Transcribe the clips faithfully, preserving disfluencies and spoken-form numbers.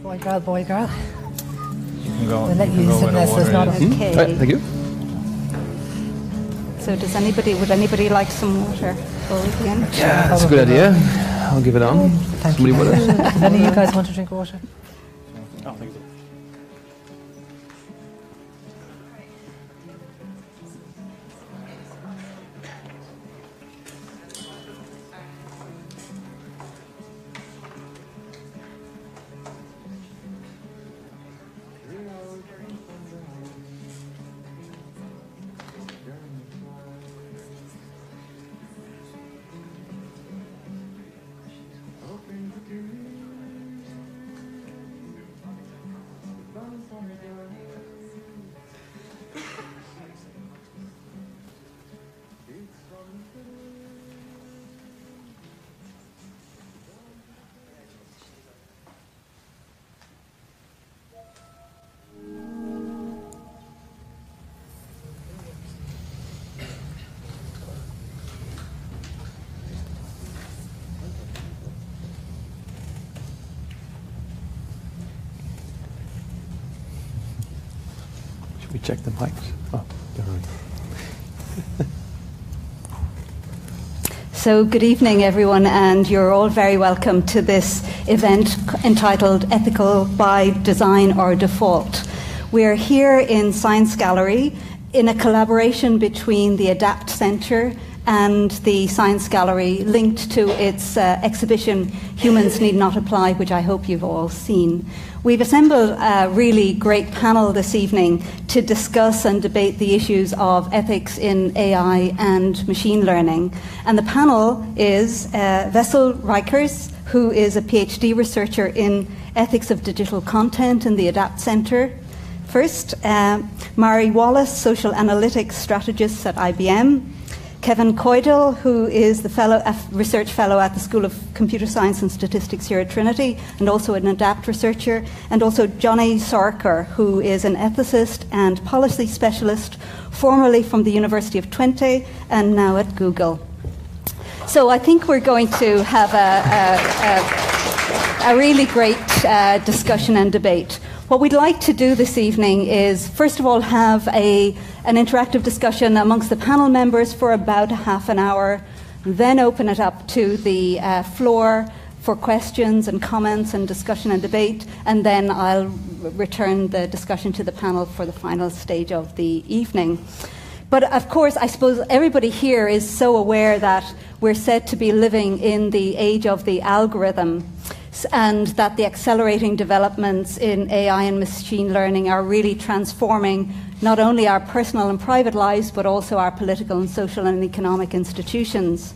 Boy, girl, boy, girl. You can go. We'll let you you can go sit where the unless there's water not is. a... Okay. Hmm? Right, thank you. So does anybody, would anybody like some water? Before we begin? Yeah, that's a good idea. I'll give it on. Thank Somebody you. with it? Does any of you guys want to drink water? Oh, thank you. Should we check the mics? Oh, they're on. So good evening, everyone, and you're all very welcome to this event c- entitled Ethical by Design or Default. We're here in Science Gallery in a collaboration between the ADAPT Centre and the Science Gallery, linked to its uh, exhibition Humans Need Not Apply, which I hope you've all seen. We've assembled a really great panel this evening to discuss and debate the issues of ethics in A I and machine learning. And the panel is uh, Wessel Reijers, who is a PhD researcher in ethics of digital content in the ADAPT Centre. First, uh, Mary Wallace, social analytics strategist at I B M. Kevin Koidl, who is the fellow, uh, research fellow at the School of Computer Science and Statistics here at Trinity, and also an ADAPT researcher, and also Johnny Soraker, who is an ethicist and policy specialist, formerly from the University of Twente and now at Google. So I think we're going to have a, a, a, a really great uh, discussion and debate. What we'd like to do this evening is, first of all, have a, an interactive discussion amongst the panel members for about a half an hour, then open it up to the uh, floor for questions and comments and discussion and debate, and then I'll r- return the discussion to the panel for the final stage of the evening. But of course, I suppose everybody here is so aware that we're said to be living in the age of the algorithm, and that the accelerating developments in A I and machine learning are really transforming not only our personal and private lives, but also our political and social and economic institutions.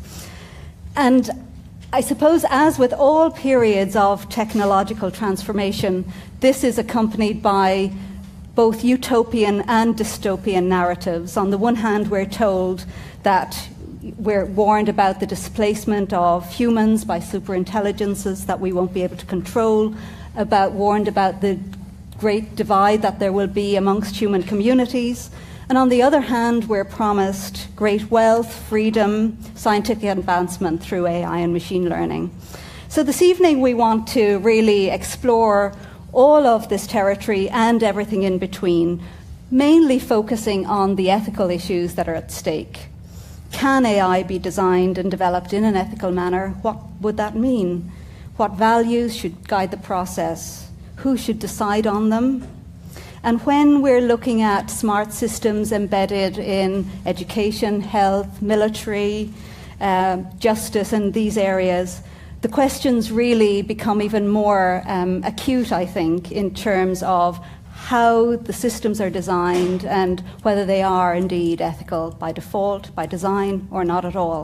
And I suppose, as with all periods of technological transformation, this is accompanied by both utopian and dystopian narratives. On the one hand, we're told that we're warned about the displacement of humans by superintelligences that we won't be able to control, about warned about the great divide that there will be amongst human communities. And on the other hand, we're promised great wealth, freedom, scientific advancement through A I and machine learning. So this evening we want to really explore all of this territory and everything in between, mainly focusing on the ethical issues that are at stake. Can A I be designed and developed in an ethical manner? What would that mean? What values should guide the process? Who should decide on them? And when we're looking at smart systems embedded in education, health, military, uh, justice, and these areas, the questions really become even more um, acute, I think, in terms of how the systems are designed and whether they are indeed ethical by default, by design, or not at all.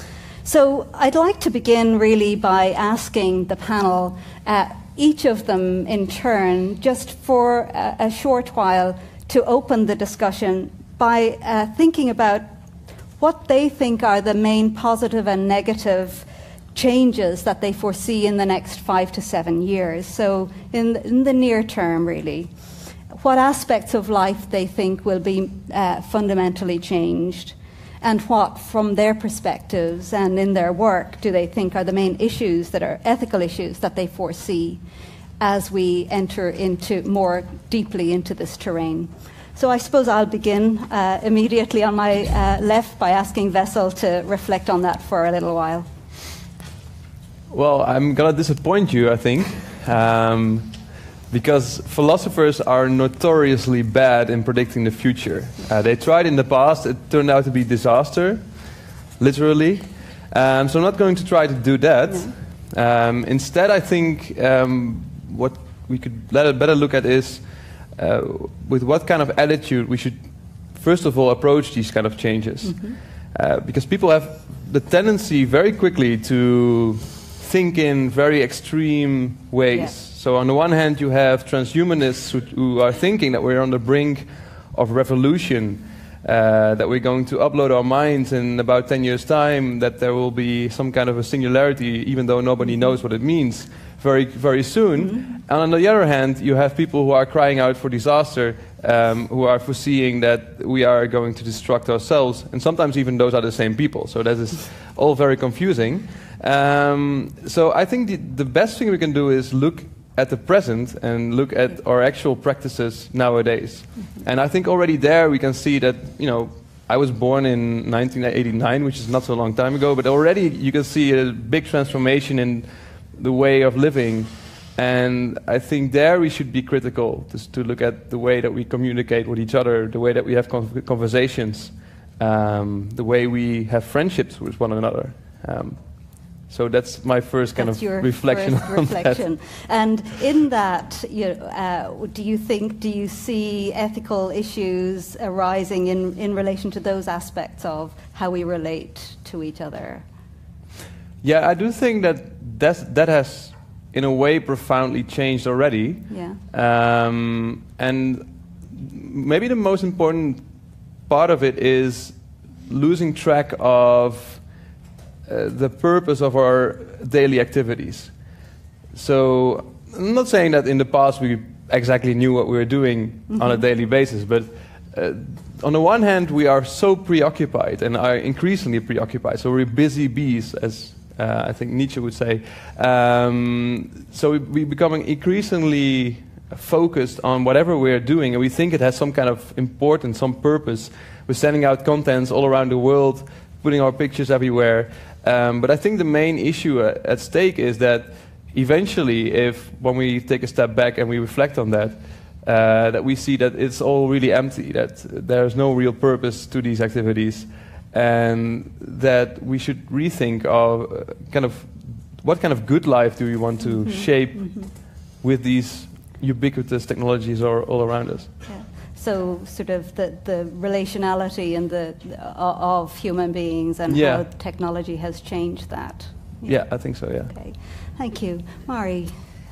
So I'd like to begin really by asking the panel, uh, each of them in turn, just for a, a short while, to open the discussion by uh, thinking about what they think are the main positive and negative changes that they foresee in the next five to seven years. So in the, in the near term, really, what aspects of life they think will be uh, fundamentally changed, and what, from their perspectives and in their work, do they think are the main issues that are ethical issues that they foresee. as we enter into more deeply into this terrain. So I suppose I'll begin uh, immediately on my uh, left by asking Wessel to reflect on that for a little while. Well, I'm going to disappoint you, I think, um, because philosophers are notoriously bad in predicting the future. Uh, they tried in the past, it turned out to be disaster, literally. Um, so I'm not going to try to do that. Yeah. Um, instead, I think um, what we could let it better look at is uh, with what kind of attitude we should, first of all, approach these kind of changes. Mm-hmm. uh, because people have the tendency very quickly to think in very extreme ways. Yeah. So on the one hand, you have transhumanists who, who are thinking that we're on the brink of revolution, uh, that we're going to upload our minds in about ten years' time, that there will be some kind of a singularity, even though nobody knows what it means, very, very soon. Mm-hmm. And on the other hand, you have people who are crying out for disaster, um, who are foreseeing that we are going to destruct ourselves, and sometimes even those are the same people. So that is all very confusing. Um, so I think the, the best thing we can do is look at the present and look at our actual practices nowadays. Mm-hmm. And I think already there we can see that, you know, I was born in nineteen eighty-nine, which is not so long time ago, but already you can see a big transformation in the way of living. And I think there we should be critical, just to look at the way that we communicate with each other, the way that we have con conversations, um, the way we have friendships with one another. Um, So that's my first kind that's of your reflection first on reflection. that. And in that, you know, uh, do you think, do you see ethical issues arising in, in relation to those aspects of how we relate to each other? Yeah, I do think that that's, that has, in a way, profoundly changed already. Yeah. Um, and maybe the most important part of it is losing track of Uh, the purpose of our daily activities. So I'm not saying that in the past we exactly knew what we were doing mm-hmm. on a daily basis, but uh, on the one hand we are so preoccupied and are increasingly preoccupied, so we're busy bees, as uh, I think Nietzsche would say. Um, so we, we're becoming increasingly focused on whatever we're doing, and we think it has some kind of importance, some purpose. We're sending out contents all around the world, putting our pictures everywhere. Um, but I think the main issue uh, at stake is that eventually, if when we take a step back and we reflect on that, uh, that we see that it's all really empty, that there's no real purpose to these activities, and that we should rethink of uh, kind of what kind of good life do we want to mm-hmm. shape mm-hmm. with these ubiquitous technologies all, all around us. Yeah. So sort of the, the relationality and the, uh, of human beings and yeah. how technology has changed that. Yeah, yeah I think so, yeah. Okay, thank you. Mari?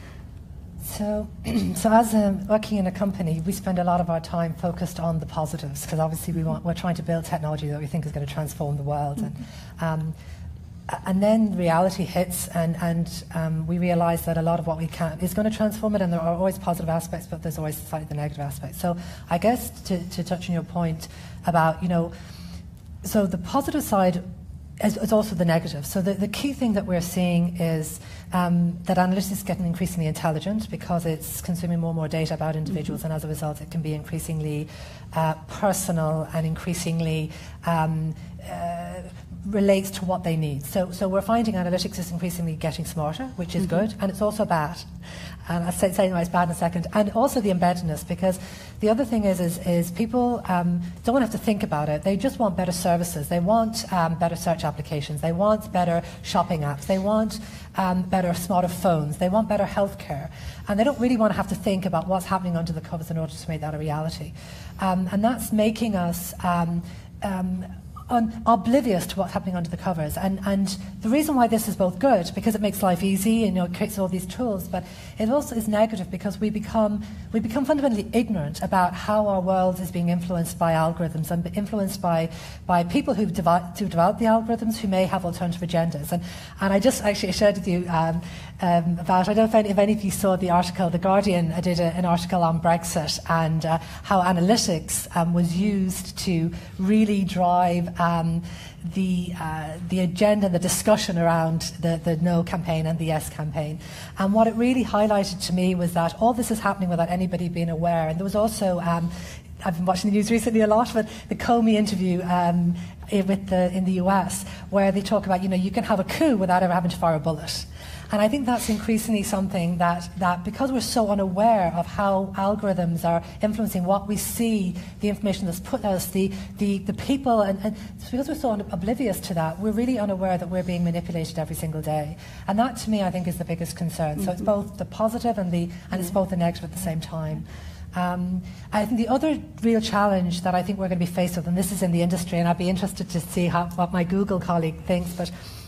So, so as um, working in a company, we spend a lot of our time focused on the positives, because obviously we want, we're trying to build technology that we think is going to transform the world. Mm-hmm. and, um, And then reality hits, and, and um, we realize that a lot of what we can is going to transform it, and there are always positive aspects, but there's always slightly the negative aspects. So I guess to, to touch on your point about, you know, so the positive side is, is also the negative. So the, the key thing that we're seeing is um, that analytics is getting increasingly intelligent because it's consuming more and more data about individuals, mm-hmm. and as a result it can be increasingly uh, personal and increasingly um, uh, relates to what they need. So, so we're finding analytics is increasingly getting smarter, which is mm-hmm. good, and it's also bad. And I'll say, say why it's bad in a second. And also the embeddedness, because the other thing is, is, is people um, don't have to think about it. They just want better services. They want um, better search applications. They want better shopping apps. They want um, better, smarter phones. They want better healthcare. And they don't really want to have to think about what's happening under the covers in order to make that a reality. Um, and that's making us um, um, Un- oblivious to what's happening under the covers, and and the reason why this is both good, because it makes life easy and, you know, it creates all these tools, but it also is negative because we become we become fundamentally ignorant about how our world is being influenced by algorithms and influenced by by people who've developed to develop the algorithms who may have alternative agendas. And and I just actually shared with you um, um, about, I don't know if any, if any of you saw the article, The Guardian did a, an article on Brexit and uh, how analytics um, was used to really drive um, the uh, the agenda, the discussion around the, the No campaign and the Yes campaign. And what it really highlighted to me was that all this is happening without anybody being aware. And there was also, um, I've been watching the news recently a lot, but the Comey interview um, with the, in the U S, where they talk about, you know, you can have a coup without ever having to fire a bullet. And I think that's increasingly something that, that because we're so unaware of how algorithms are influencing what we see, the information that's put us, the, the, the people, and, and because we're so un- oblivious to that, we're really unaware that we're being manipulated every single day. And that, to me, I think is the biggest concern. Mm-hmm. So it's both the positive and, the, and mm-hmm. it's both the negative at the same time. Um, I think the other real challenge that I think we're going to be faced with, and this is in the industry, and I'd be interested to see how, what my Google colleague thinks, but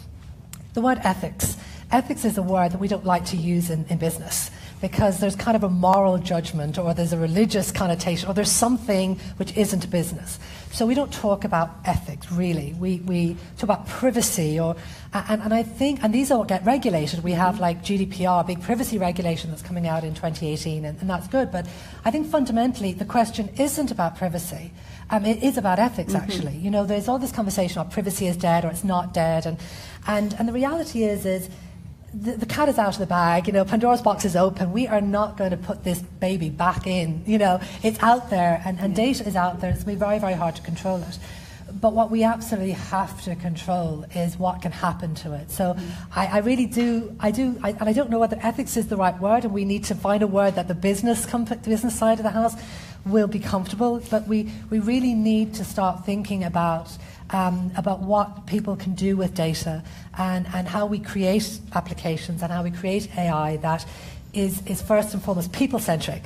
the word ethics. Ethics is a word that we don't like to use in, in business because there's kind of a moral judgment or there's a religious connotation or there's something which isn't business. So we don't talk about ethics, really. We, we talk about privacy or, and, and I think, and these all get regulated. We have like G D P R, big privacy regulation that's coming out in twenty eighteen, and, and that's good. But I think fundamentally the question isn't about privacy. Um, it is about ethics, mm-hmm. actually. You know, there's all this conversation about privacy is dead or it's not dead. And, and, and the reality is, is The, the cat is out of the bag, you know, Pandora's box is open. We are not going to put this baby back in, you know, it's out there and, and data is out there. It's going to be very, very hard to control it. But what we absolutely have to control is what can happen to it. So mm. I, I really do, I do, I, and I don't know whether ethics is the right word, and we need to find a word that the business, comp- the business side of the house will be comfortable. But we, we really need to start thinking about Um, about what people can do with data and, and how we create applications and how we create A I that is, is first and foremost people-centric.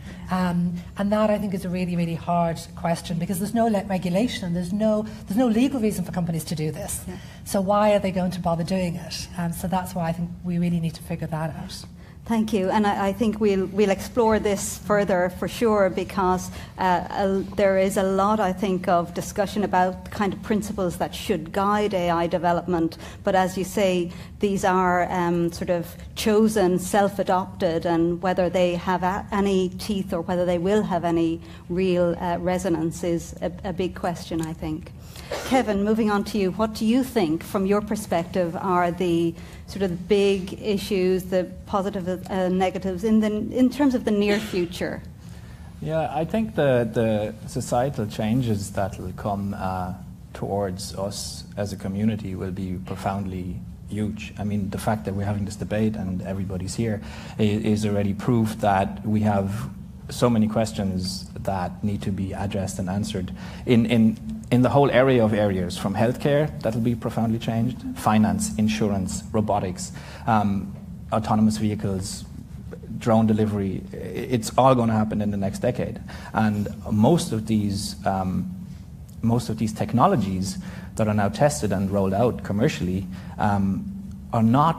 Um, and that, I think, is a really, really hard question because there's no le- regulation, there's no, there's no legal reason for companies to do this. Yeah. So why are they going to bother doing it? Um, so that's why I think we really need to figure that out. Thank you, and I, I think we'll we'll explore this further for sure because uh, uh, there is a lot, I think, of discussion about the kind of principles that should guide A I development. But as you say, these are um, sort of chosen, self-adopted, and whether they have a- any teeth or whether they will have any real uh, resonance is a, a big question, I think. Kevin, moving on to you, what do you think, from your perspective, are the sort of big issues, the positive and uh, negatives, in the in terms of the near future? Yeah, I think the, the societal changes that will come uh, towards us as a community will be profoundly huge. I mean, the fact that we're having this debate and everybody's here is, is already proof that we have so many questions that need to be addressed and answered in in in the whole area of areas, from healthcare, that will be profoundly changed, finance, insurance, robotics, um, autonomous vehicles, drone delivery. It's all going to happen in the next decade. And most of these um, most of these technologies that are now tested and rolled out commercially um, are not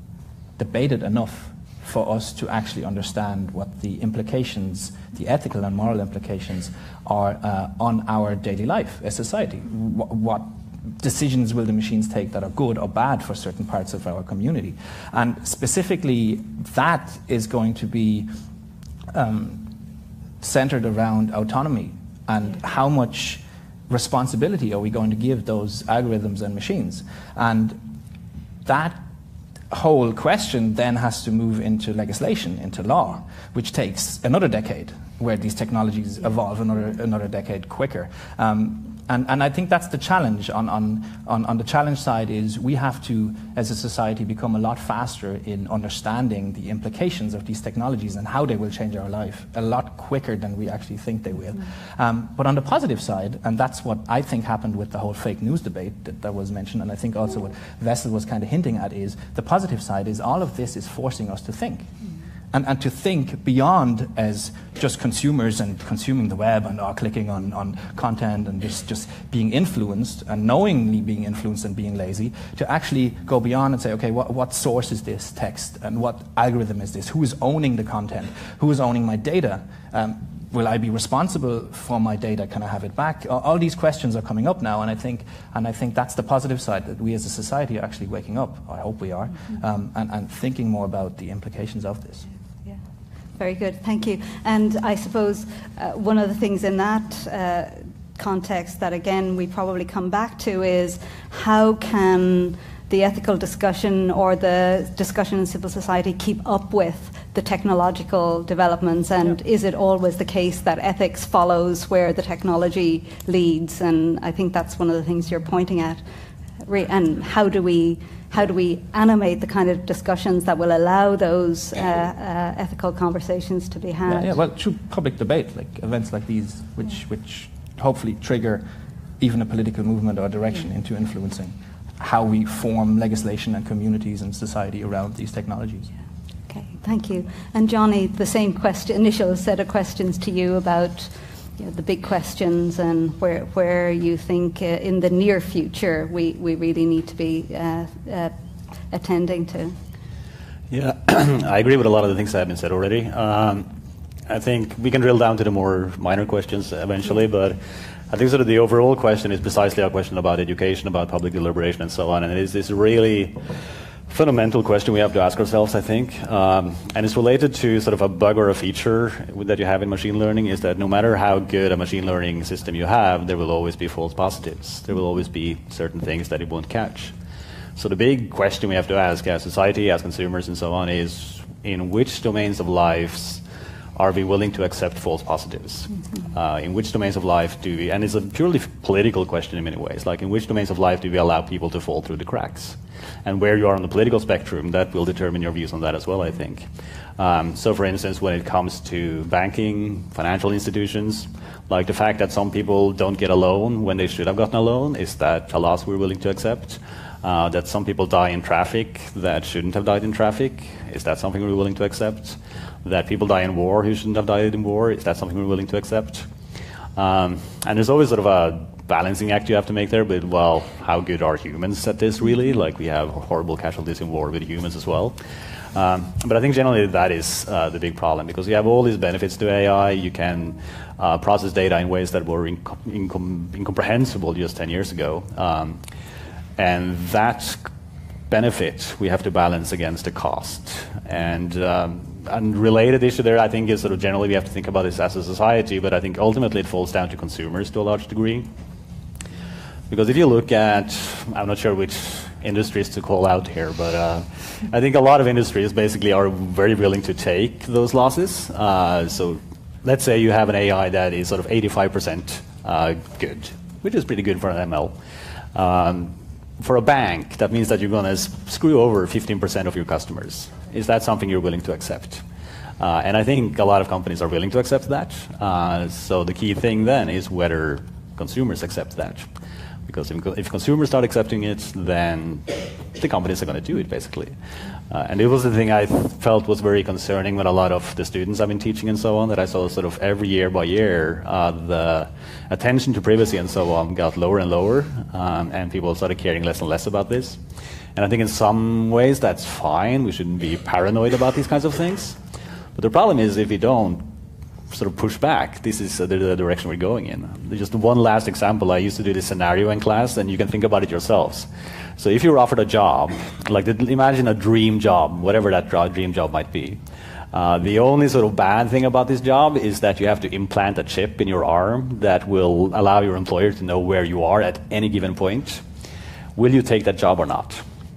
debated enough for us to actually understand what the implications, the ethical and moral implications are uh, on our daily life as society. W- what decisions will the machines take that are good or bad for certain parts of our community? And specifically, that is going to be um, centered around autonomy and how much responsibility are we going to give those algorithms and machines? And that whole question then has to move into legislation, into law, which takes another decade, where these technologies evolve another another decade quicker. Um, and, and I think that's the challenge. On, on, on, on the challenge side is we have to, as a society, become a lot faster in understanding the implications of these technologies and how they will change our life a lot quicker than we actually think they will. Mm. Um, but on the positive side, and that's what I think happened with the whole fake news debate that, that was mentioned, and I think also what Wessel was kind of hinting at is, the positive side is all of this is forcing us to think. Mm. And, and to think beyond as just consumers and consuming the web and uh, clicking on, on content and just, just being influenced and knowingly being influenced and being lazy, to actually go beyond and say, okay, what, what source is this text and what algorithm is this? Who is owning the content? Who is owning my data? Um, will I be responsible for my data? Can I have it back? All, all these questions are coming up now, and I think and I think that's the positive side, that we as a society are actually waking up. I hope we are, um, and, and thinking more about the implications of this. Very good, thank you. And I suppose uh, one of the things in that uh, context that, again, we probably come back to is how can the ethical discussion or the discussion in civil society keep up with the technological developments, and yep. is it always the case that ethics follows where the technology leads? And I think that's one of the things you're pointing at. And how do we how do we animate the kind of discussions that will allow those uh, uh, ethical conversations to be had? Yeah, yeah, well, through public debate, like events like these, which which hopefully trigger even a political movement or direction mm. into influencing how we form legislation and communities and society around these technologies. Okay, thank you. And Johnny, the same question, initial set of questions to you about you know, the big questions and where where you think uh, in the near future we, we really need to be uh, uh, attending to. Yeah, I agree with a lot of the things that have been said already. Um, I think we can drill down to the more minor questions eventually, but I think sort of the overall question is precisely a question about education, about public deliberation, and so on. And it is this really fundamental question we have to ask ourselves, I think. Um, and it's related to sort of a bug or a feature that you have in machine learning, is that no matter how good a machine learning system you have, there will always be false positives. There will always be certain things that it won't catch. So the big question we have to ask as society, as consumers, and so on is, in which domains of lives are we willing to accept false positives? Mm-hmm. uh, in which domains of life do we, and it's a purely political question in many ways, like in which domains of life do we allow people to fall through the cracks? And where you are on the political spectrum, that will determine your views on that as well, I think. Um, so for instance, when it comes to banking, financial institutions, like the fact that some people don't get a loan when they should have gotten a loan, is that a loss we're willing to accept? Uh, that some people die in traffic that shouldn't have died in traffic, is that something we're willing to accept? That people die in war who shouldn't have died in war, is that something we're willing to accept? Um, and there's always sort of a balancing act you have to make there, but, well, how good are humans at this, really? Like, we have horrible casualties in war with humans as well. Um, but I think generally that is uh, the big problem, because you have all these benefits to A I. You can uh, process data in ways that were inco incom incomprehensible just ten years ago. Um, and that benefit we have to balance against the cost. And um, And related issue there, I think, is sort of generally we have to think about this as a society, but I think ultimately it falls down to consumers to a large degree. Because if you look at, I'm not sure which industries to call out here, but uh, I think a lot of industries basically are very willing to take those losses. Uh, so let's say you have an A I that is sort of eighty-five percent uh, good, which is pretty good for an M L. Um, for a bank, that means that you're going to screw over fifteen percent of your customers. Is that something you're willing to accept? Uh, and I think a lot of companies are willing to accept that. Uh, so the key thing then is whether consumers accept that. Because if, if consumers start accepting it, then the companies are going to do it, basically. Uh, and it was the thing I felt was very concerning with a lot of the students I've been teaching and so on, that I saw sort of every year by year, uh, the attention to privacy and so on got lower and lower, um, and people started caring less and less about this. And I think in some ways that's fine. We shouldn't be paranoid about these kinds of things. But the problem is if we don't sort of push back, this is uh, the, the direction we're going in. Just one last example, I used to do this scenario in class, and you can think about it yourselves. So if you're offered a job, like the, imagine a dream job, whatever that dream job might be. Uh, the only sort of bad thing about this job is that you have to implant a chip in your arm that will allow your employer to know where you are at any given point. Will you take that job or not?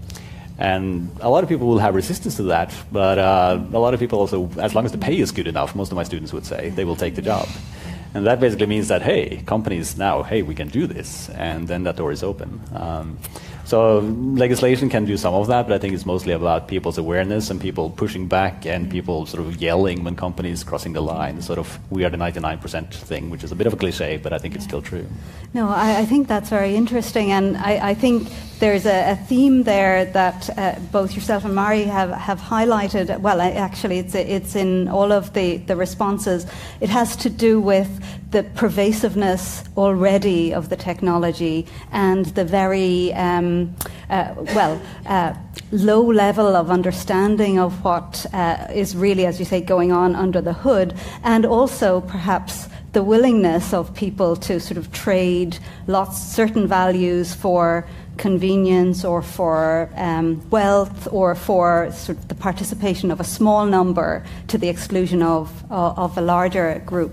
And a lot of people will have resistance to that, but uh, a lot of people also, as long as the pay is good enough, most of my students would say, they will take the job. And that basically means that, hey, companies now, hey, we can do this, and then that door is open. Um, so legislation can do some of that, but I think it's mostly about people's awareness and people pushing back and people sort of yelling when companies crossing the line, sort of we are the ninety-nine percent thing, which is a bit of a cliche, but I think it's still true. No, I, I think that's very interesting, and I, I think there's a, a theme there that uh, both yourself and Mari have, have highlighted. Well, I, actually, it's, it's in all of the, the responses. It has to do with the pervasiveness already of the technology and the very, um, uh, well, uh, low level of understanding of what uh, is really, as you say, going on under the hood, and also perhaps the willingness of people to sort of trade lots, certain values for convenience or for um, wealth or for sort of the participation of a small number to the exclusion of, uh, of a larger group.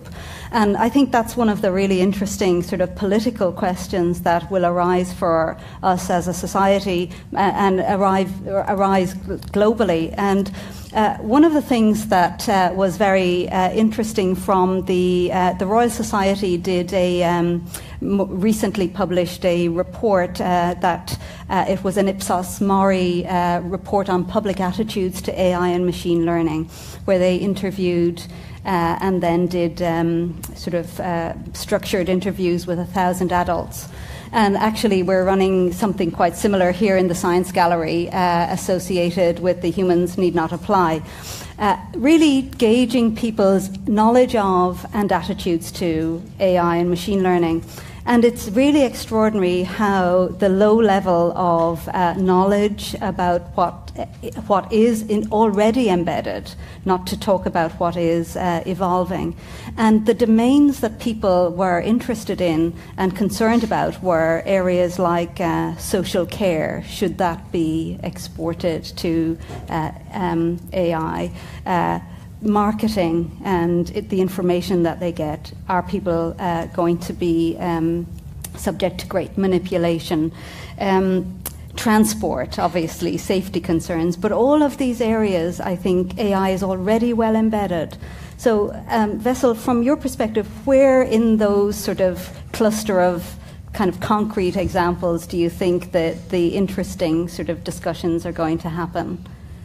And I think that's one of the really interesting sort of political questions that will arise for us as a society uh, and arrive, arise globally. And Uh, one of the things that uh, was very uh, interesting from the uh, the Royal Society did a um, m- recently published a report uh, that uh, it was an Ipsos Mori uh, report on public attitudes to A I and machine learning, where they interviewed uh, and then did um, sort of uh, structured interviews with a thousand adults. And actually, we're running something quite similar here in the Science Gallery uh, associated with the Humans Need Not Apply. Uh, really gauging people's knowledge of and attitudes to A I and machine learning. And it's really extraordinary how the low level of uh, knowledge about what what is in already embedded, not to talk about what is uh, evolving. And the domains that people were interested in and concerned about were areas like uh, social care. Should that be exported to uh, um, A I? Uh, marketing and it, the information that they get. Are people uh, going to be um, subject to great manipulation? Um, transport, obviously, safety concerns, but all of these areas, I think A I is already well embedded. So, um, Wessel, from your perspective, where in those sort of cluster of kind of concrete examples do you think that the interesting sort of discussions are going to happen?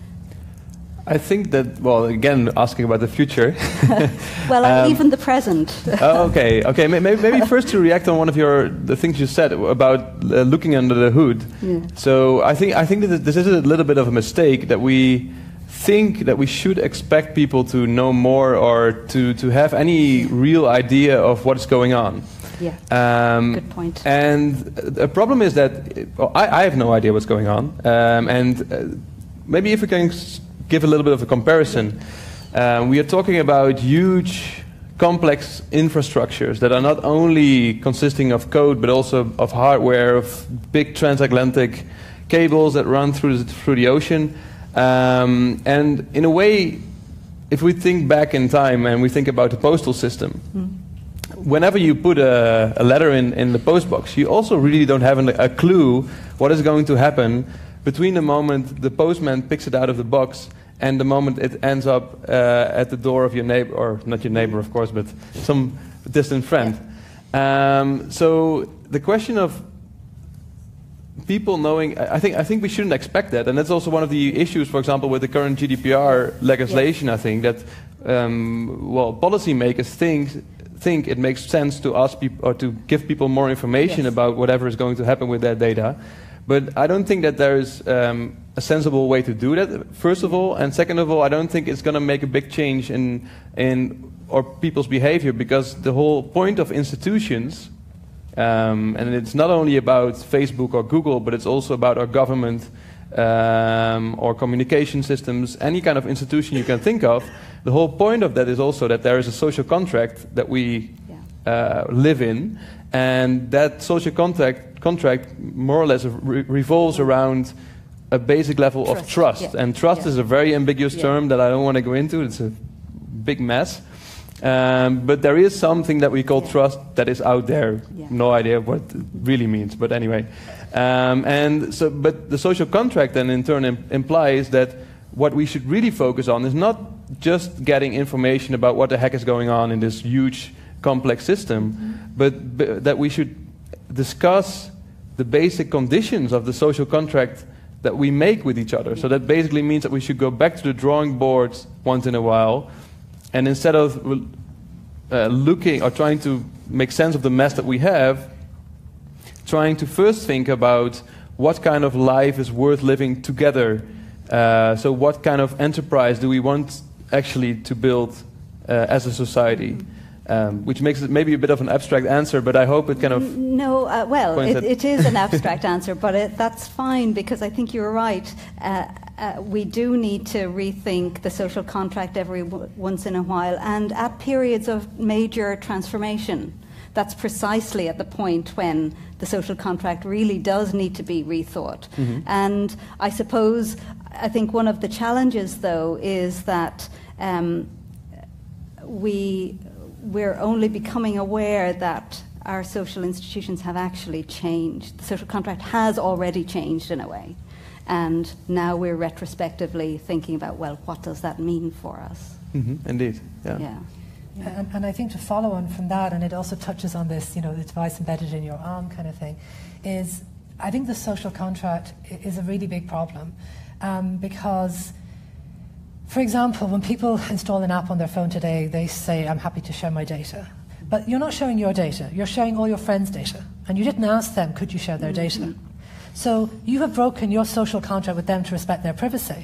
I think that, well, again, asking about the future. well, um, even the present. oh, okay, okay. Maybe, maybe first to react on one of your the things you said about uh, looking under the hood. Yeah. So I think I think that this is a little bit of a mistake that we think that we should expect people to know more or to to have any real idea of what's going on. Yeah. Um, Good point. And the problem is that well, I, I have no idea what's going on, um, and uh, maybe if we can give a little bit of a comparison. Um, we are talking about huge, complex infrastructures that are not only consisting of code, but also of hardware, of big transatlantic cables that run through the, through the ocean. Um, and in a way, if we think back in time and we think about the postal system, mm. whenever you put a, a letter in, in the post box, you also really don't have an, a clue what is going to happen between the moment the postman picks it out of the box and the moment it ends up uh, at the door of your neighbor, or not your neighbor, of course, but some distant friend. Um, so the question of people knowing, I think, I think we shouldn't expect that, and that's also one of the issues, for example, with the current G D P R legislation. Yes. I think that um, well, policymakers think think it makes sense to ask people or to give people more information yes. about whatever is going to happen with their data. But I don't think that there is um, a sensible way to do that, first of all. And second of all, I don't think it's going to make a big change in, in or people's behavior, because the whole point of institutions, um, and it's not only about Facebook or Google, but it's also about our government um, or communication systems, any kind of institution you can think of. The whole point of that is also that there is a social contract that we yeah. uh, live in, and that social contract contract more or less re revolves around a basic level trust. of trust. Yeah. And trust yeah. is a very ambiguous yeah. term that I don't want to go into. It's a big mess. Um, but there is something that we call yeah. trust that is out there. Yeah. No idea what it really means, but anyway. Um, and so, but the social contract then in turn im implies that what we should really focus on is not just getting information about what the heck is going on in this huge, complex system, mm-hmm. but b that we should discuss the basic conditions of the social contract that we make with each other. So that basically means that we should go back to the drawing boards once in a while, and instead of uh, looking or trying to make sense of the mess that we have, trying to first think about what kind of life is worth living together. Uh, so what kind of enterprise do we want actually to build uh, as a society? Um, which makes it maybe a bit of an abstract answer, but I hope it kind of... No, uh, well, it, it is an abstract answer, but it, that's fine, because I think you're right. Uh, uh, we do need to rethink the social contract every w once in a while, and at periods of major transformation. That's precisely at the point when the social contract really does need to be rethought. Mm-hmm. And I suppose, I think one of the challenges, though, is that um, we... we're only becoming aware that our social institutions have actually changed. The social contract has already changed in a way. And now we're retrospectively thinking about, well, what does that mean for us? Mm-hmm. Indeed, yeah. Yeah. Yeah. And, and I think to follow on from that, and it also touches on this, you know, the device embedded in your arm kind of thing, is I think the social contract is a really big problem um, because, for example, when people install an app on their phone today, they say, I'm happy to share my data. But you're not sharing your data, you're sharing all your friends' data. And you didn't ask them, could you share their mm-hmm. data? So you have broken your social contract with them to respect their privacy.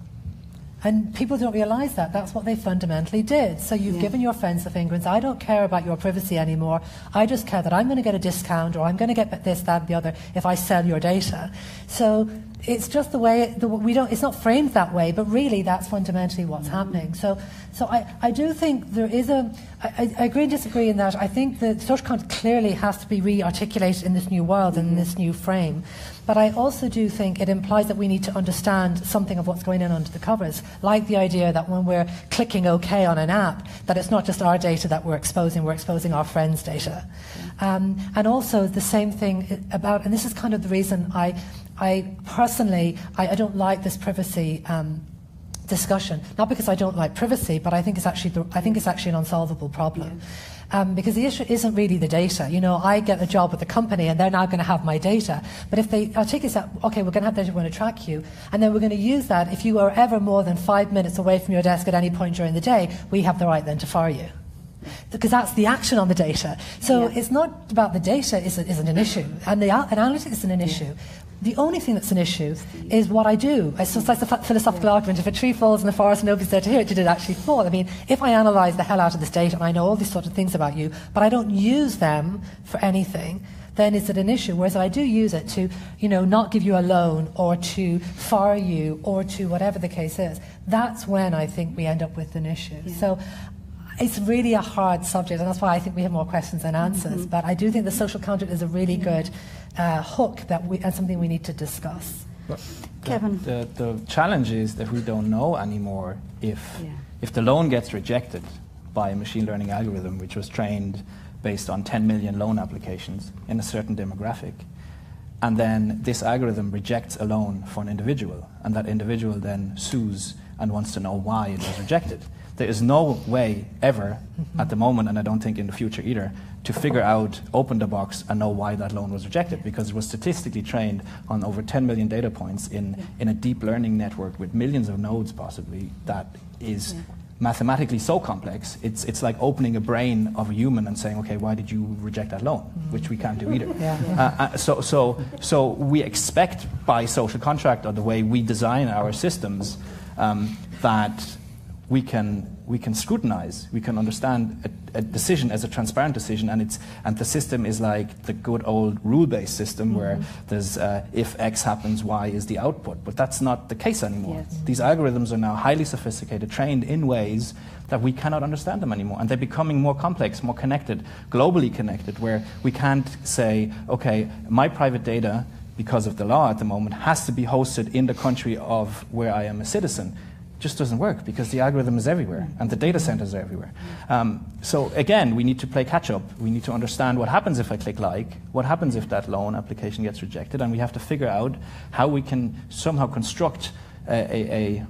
And people don't realise that. That's what they fundamentally did. So you've yeah. given your friends the finger and said, I don't care about your privacy anymore. I just care that I'm going to get a discount or I'm going to get this, that, and the other if I sell your data. So it's just the way, it, the, we don't, it's not framed that way, but really that's fundamentally what's mm-hmm. happening. So so I, I do think there is a, I, I agree and disagree in that. I think the social contract clearly has to be re-articulated in this new world and mm-hmm. in this new frame. But I also do think it implies that we need to understand something of what's going on under the covers, like the idea that when we're clicking OK on an app, that it's not just our data that we're exposing, we're exposing our friends' data. Um, and also the same thing about, and this is kind of the reason I, I personally, I, I don't like this privacy um, discussion. Not because I don't like privacy, but I think it's actually, the, I think it's actually an unsolvable problem. Yeah. Um, because the issue isn't really the data. You know, I get a job with the company and they're now going to have my data. But if they, I'll take this out, okay, we're going to have data, we're going to track you, and then we're going to use that. If you are ever more than five minutes away from your desk at any point during the day, we have the right then to fire you. Because that's the action on the data. So yeah. it's not about the data isn't, isn't an issue, and the analytics isn't an issue. The only thing that's an issue is what I do. It's just like the philosophical argument. If a tree falls in the forest and nobody's there to hear it, did it actually fall? I mean, if I analyse the hell out of this data and I know all these sorts of things about you, but I don't use them for anything, then is it an issue? Whereas if I do use it to, you know, not give you a loan or to fire you or to whatever the case is, that's when I think we end up with an issue. Yeah. So it's really a hard subject, and that's why I think we have more questions than answers. Mm-hmm. But I do think the social contract is a really yeah. good uh, hook that we, and something we need to discuss. Well, the, Kevin. The, the challenge is that we don't know anymore if yeah. if the loan gets rejected by a machine learning algorithm which was trained based on ten million loan applications in a certain demographic, and then this algorithm rejects a loan for an individual, and that individual then sues and wants to know why it was rejected. There is no way ever mm-hmm. at the moment, and I don't think in the future either, to figure out, open the box and know why that loan was rejected, because it was statistically trained on over ten million data points in, yeah. in a deep learning network with millions of nodes possibly that is yeah. mathematically so complex. It's, it's like opening a brain of a human and saying, okay, why did you reject that loan? Mm-hmm. Which we can't do either. Yeah. Uh, uh, so, so, so we expect by social contract or the way we design our systems um, that we can we can scrutinize, we can understand a, a decision as a transparent decision, and it's and the system is like the good old rule-based system mm-hmm. where there's uh, if X happens, Y is the output. But that's not the case anymore. Yes. These algorithms are now highly sophisticated, trained in ways that we cannot understand them anymore, and they're becoming more complex, more connected, globally connected, where we can't say, okay, my private data, because of the law at the moment, has to be hosted in the country of where I am a citizen. Just doesn't work because the algorithm is everywhere and the data centers are everywhere. Um, so again, we need to play catch up. We need to understand what happens if I click like, what happens if that loan application gets rejected, and we have to figure out how we can somehow construct a, a,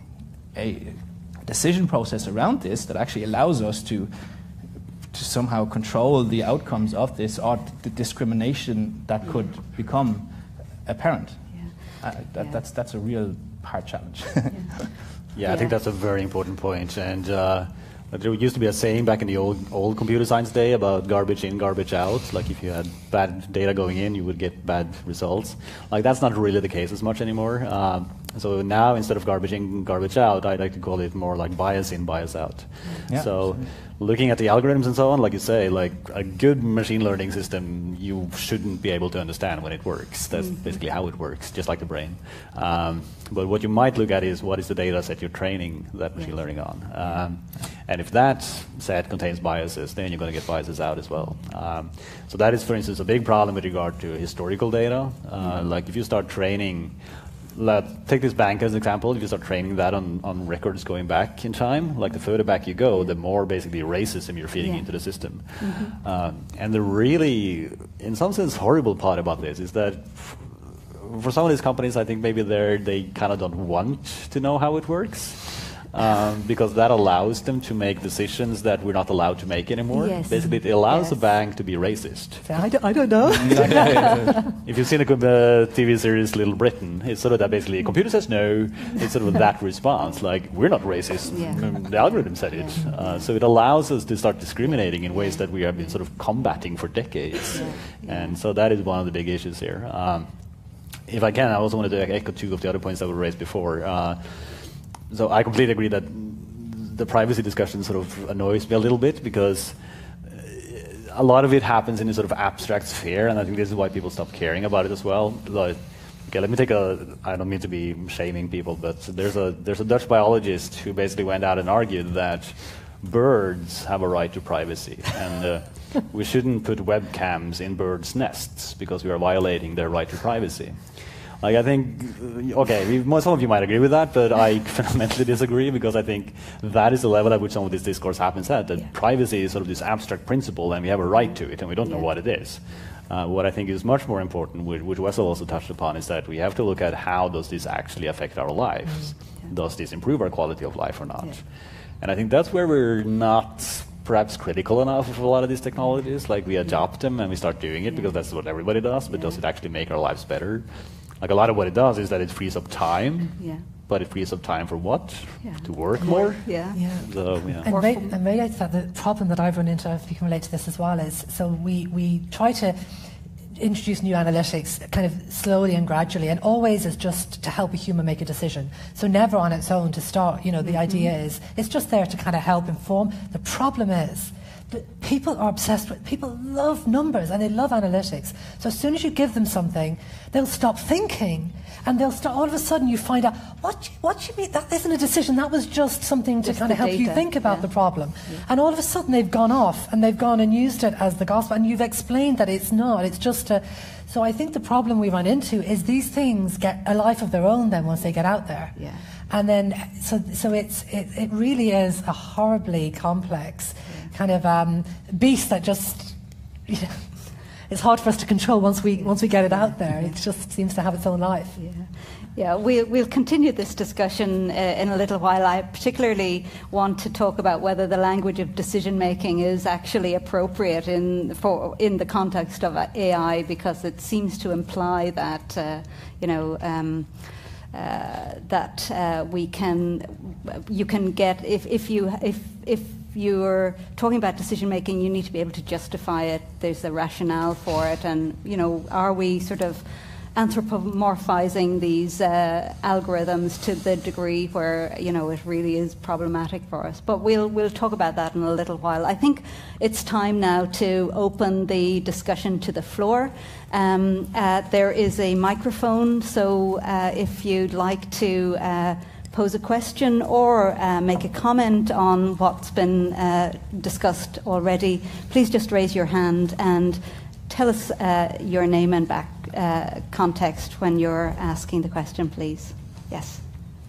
a, a decision process around this that actually allows us to to somehow control the outcomes of this or the discrimination that could become apparent. Yeah. Uh, that, yeah. That's that's a real hard challenge. Yeah, yeah, I think that's a very important point. And uh, there used to be a saying back in the old old computer science day about garbage in, garbage out. Like if you had bad data going in, you would get bad results. Like that's not really the case as much anymore. Um, so now instead of garbage in, garbage out, I like to call it more like bias in, bias out. Yeah, so absolutely. Looking at the algorithms and so on, like you say, like a good machine learning system, you shouldn't be able to understand when it works. That's mm-hmm. basically how it works, just like the brain. Um, but what you might look at is what is the data set you're training that machine yeah. learning on. Um, and if that set contains biases, then you're going to get biases out as well. Um, so that is, for instance, a big problem with regard to historical data. Uh, mm-hmm. Like if you start training let, take this bank as an example. If you start training that on, on records going back in time, like the further back you go, the more basically racism you're feeding yeah. into the system. Mm-hmm. Um, and the really, in some sense, horrible part about this is that for some of these companies, I think maybe they're, they kind of don't want to know how it works. Um, because that allows them to make decisions that we're not allowed to make anymore. Yes. Basically, it allows yes. a bank to be racist. I don't, I don't know. If you've seen the uh, T V series Little Britain, it's sort of that basically, a computer says no, it's sort of that response, like, we're not racist, Yeah. the algorithm said it. Yeah. Uh, so it allows us to start discriminating in ways that we have been sort of combating for decades. Yeah. Yeah. And so that is one of the big issues here. Um, if I can, I also wanted to echo two of the other points that were raised before. Uh, So I completely agree that the privacy discussion sort of annoys me a little bit because a lot of it happens in a sort of abstract sphere, and I think this is why people stop caring about it as well. Like, okay, let me take a, I don't mean to be shaming people, but there's a, there's a Dutch biologist who basically went out and argued that birds have a right to privacy, and uh, we shouldn't put webcams in birds' nests because we are violating their right to privacy. Like, I think, okay, we, some of you might agree with that, but I fundamentally disagree because I think that is the level at which some of this discourse happens at, that yeah. privacy is sort of this abstract principle and we have a right to it and we don't yeah. know what it is. Uh, what I think is much more important, which, which Wessel also touched upon, is that we have to look at how does this actually affect our lives? Mm-hmm. yeah. Does this improve our quality of life or not? Yeah. And I think that's where we're not perhaps critical enough of a lot of these technologies. Like, we adopt them and we start doing it yeah. because that's what everybody does, but yeah. does it actually make our lives better? Like, a lot of what it does is that it frees up time, Yeah. but it frees up time for what? Yeah. To work more? Yeah. Yeah. So, yeah. And, may, and maybe it's that the problem that I've run into, if you can relate to this as well, is so we, we try to introduce new analytics kind of slowly and gradually, and always is just to help a human make a decision. So never on its own to start. You know, the Mm-hmm. idea is it's just there to kind of help inform. The problem is that people are obsessed with, people love numbers and they love analytics. So as soon as you give them something, they'll stop thinking. And they'll start, all of a sudden you find out, what, what you mean, that isn't a decision, that was just something to Just kind of the help you data, think about yeah. the problem. Yeah. And all of a sudden they've gone off and they've gone and used it as the gospel, and you've explained that it's not, it's just a... So I think the problem we run into is these things get a life of their own then once they get out there. Yeah. And then, so so it's it, it really is a horribly complex yeah. kind of um, beast that just... You know, it's hard for us to control once we once we get it out there. It just seems to have its own life. Yeah, yeah. We'll we'll continue this discussion uh, in a little while. I particularly want to talk about whether the language of decision making is actually appropriate in for in the context of A I, because it seems to imply that uh, you know. Um, uh, that uh, we can, you can get if if you if if you're talking about decision making, you need to be able to justify it. There's a rationale for it, and you know, are we sort of anthropomorphizing these uh, algorithms to the degree where you know it really is problematic for us? But we'll we'll talk about that in a little while. I think it's time now to open the discussion to the floor. Um, uh, there is a microphone, so uh, if you'd like to uh, pose a question or uh, make a comment on what's been uh, discussed already, please just raise your hand and tell us uh, your name and back uh, context when you're asking the question, please. Yes.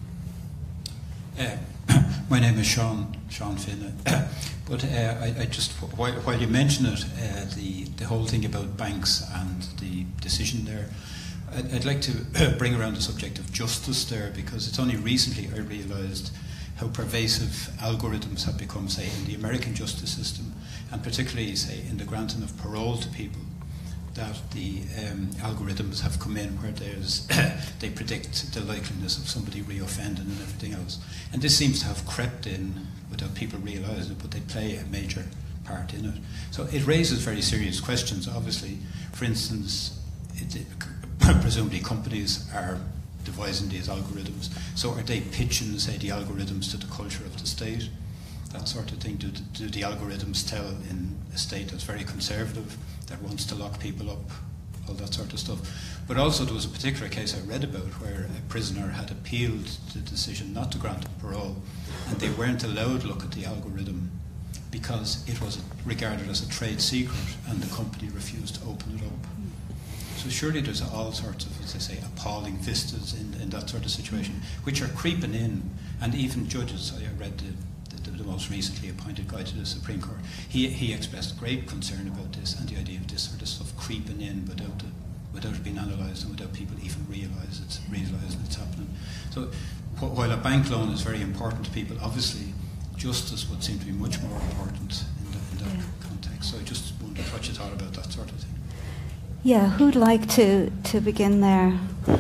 Uh, my name is Sean Sean Finn, but uh, I, I just while, while you mention it, uh, the the whole thing about banks and the decision there, I'd, I'd like to bring around the subject of justice there, because it's only recently I realised how pervasive algorithms have become, say, in the American justice system, and particularly, say, in the granting of parole to people. That the um, algorithms have come in where there's they predict the likeliness of somebody reoffending and everything else. And this seems to have crept in without people realising it, but they play a major part in it. So it raises very serious questions, obviously. For instance, it, it, presumably companies are devising these algorithms. So are they pitching, say, the algorithms to the culture of the state? That sort of thing. Do, do the algorithms tell in a state that's very conservative, that wants to lock people up, all that sort of stuff? But also there was a particular case I read about where a prisoner had appealed the decision not to grant him parole, and they weren't allowed to look at the algorithm because it was regarded as a trade secret and the company refused to open it up. So surely there's all sorts of, as I say, appalling vistas in, in that sort of situation, which are creeping in, and even judges. I read the, the, the most recently appointed guy to the Supreme Court. He he expressed great concern about this and the idea of this sort of stuff creeping in without the, without it being analysed and without people even realise it's realising it's happening. So wh- while a bank loan is very important to people, obviously justice would seem to be much more important in, the, in that yeah. context. So I just wondered what you thought about that sort of thing. Yeah, who'd like to, to begin there?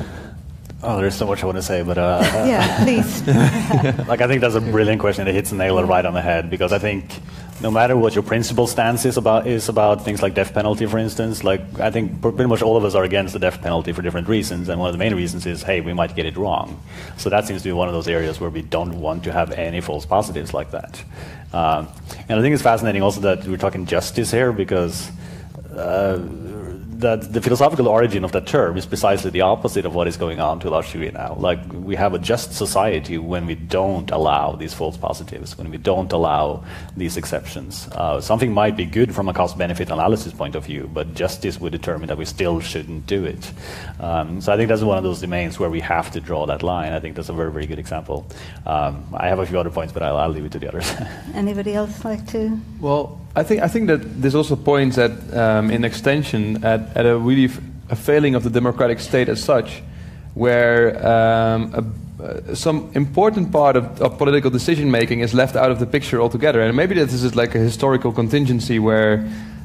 Oh, there's so much I want to say, but uh, yeah, please. Like I think that's a brilliant question. It hits the nail right on the head, because I think no matter what your principal stance is about is about things like death penalty, for instance. Like I think pretty much all of us are against the death penalty for different reasons, and one of the main reasons is, hey, we might get it wrong. So that seems to be one of those areas where we don't want to have any false positives like that. Um, and I think it's fascinating also that we're talking justice here, because Uh, that the philosophical origin of that term is precisely the opposite of what is going on to a large degree now. Like, we have a just society when we don't allow these false positives, when we don't allow these exceptions. Uh, something might be good from a cost-benefit analysis point of view, but justice would determine that we still shouldn't do it. Um, so I think that's one of those domains where we have to draw that line. I think that's a very, very good example. Um, I have a few other points, but I'll, I'll leave it to the others. Anybody else like to? Well, I think I think that this also points at, um, in extension, at, at a really f- a failing of the democratic state as such, where um, a, uh, some important part of, of political decision making is left out of the picture altogether. And maybe that this is like a historical contingency where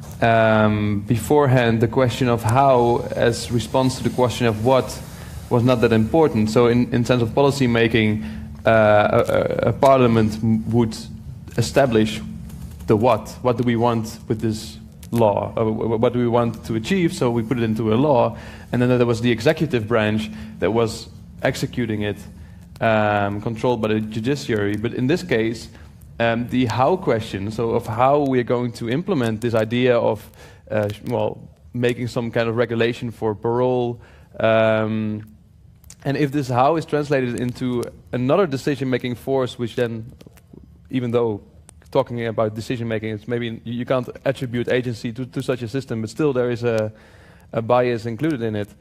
um, beforehand the question of how, as response to the question of what, was not that important. So in in sense of policy making, uh, a, a parliament m- would establish the what. What do we want with this law? Uh, what do we want to achieve? So we put it into a law. And then there was the executive branch that was executing it, um, controlled by the judiciary. But in this case, um, the how question, so of how we're going to implement this idea of, uh, well, making some kind of regulation for parole, um, and if this how is translated into another decision-making force, which then, even though talking about decision making, it's maybe you can't attribute agency to, to such a system, but still there is a, a bias included in it.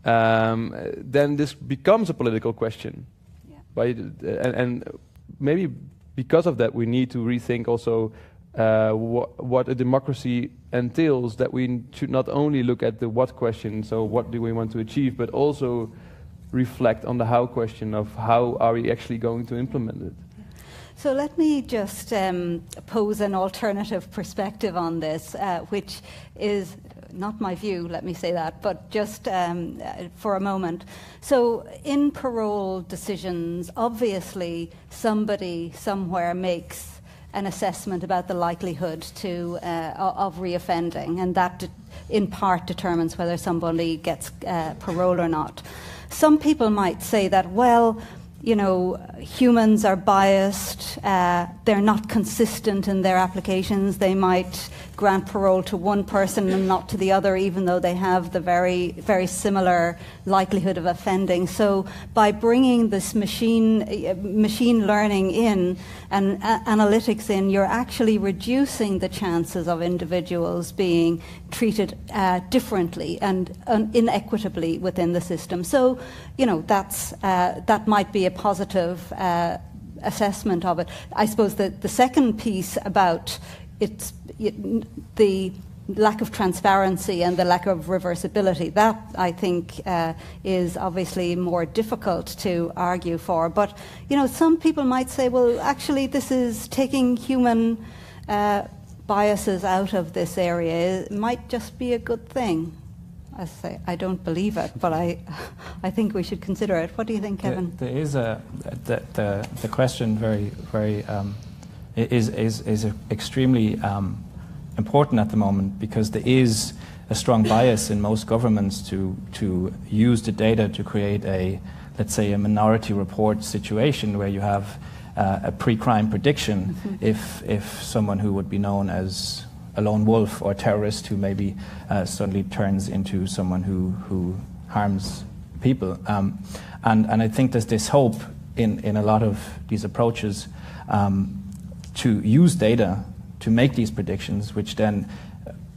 Um, then this becomes a political question. Yeah. By, and, and maybe because of that, we need to rethink also uh, wh- what a democracy entails. That we should not only look at the what question, so what do we want to achieve, but also reflect on the how question of how are we actually going to implement it. So let me just um, pose an alternative perspective on this, uh, which is not my view, let me say that, but just um, uh, for a moment. So in parole decisions, obviously somebody somewhere makes an assessment about the likelihood to uh, of reoffending, and that de- in part determines whether somebody gets uh, parole or not. Some people might say that, well, you know, humans are biased, uh, they're not consistent in their applications, they might grant parole to one person and not to the other, even though they have the very, very similar likelihood of offending. So by bringing this machine uh, machine learning in and uh, analytics in, you're actually reducing the chances of individuals being treated uh, differently and uh, inequitably within the system. So, you know, that's uh, that might be a positive uh, assessment of it. I suppose that the second piece about it's it, the lack of transparency and the lack of reversibility, that I think uh, is obviously more difficult to argue for. But, you know, some people might say, well, actually this is taking human uh, biases out of this area. It might just be a good thing. I say I don't believe it, but I, I think we should consider it. What do you think, Kevin? There, there is a the the, the question very very um, is is is extremely um, important at the moment, because there is a strong bias in most governments to to use the data to create a, let's say, a minority report situation where you have uh, a pre-crime prediction. Mm-hmm. if if someone who would be known as a lone wolf or terrorist who maybe uh, suddenly turns into someone who, who harms people. Um, and, and I think there's this hope in, in a lot of these approaches um, to use data to make these predictions, which then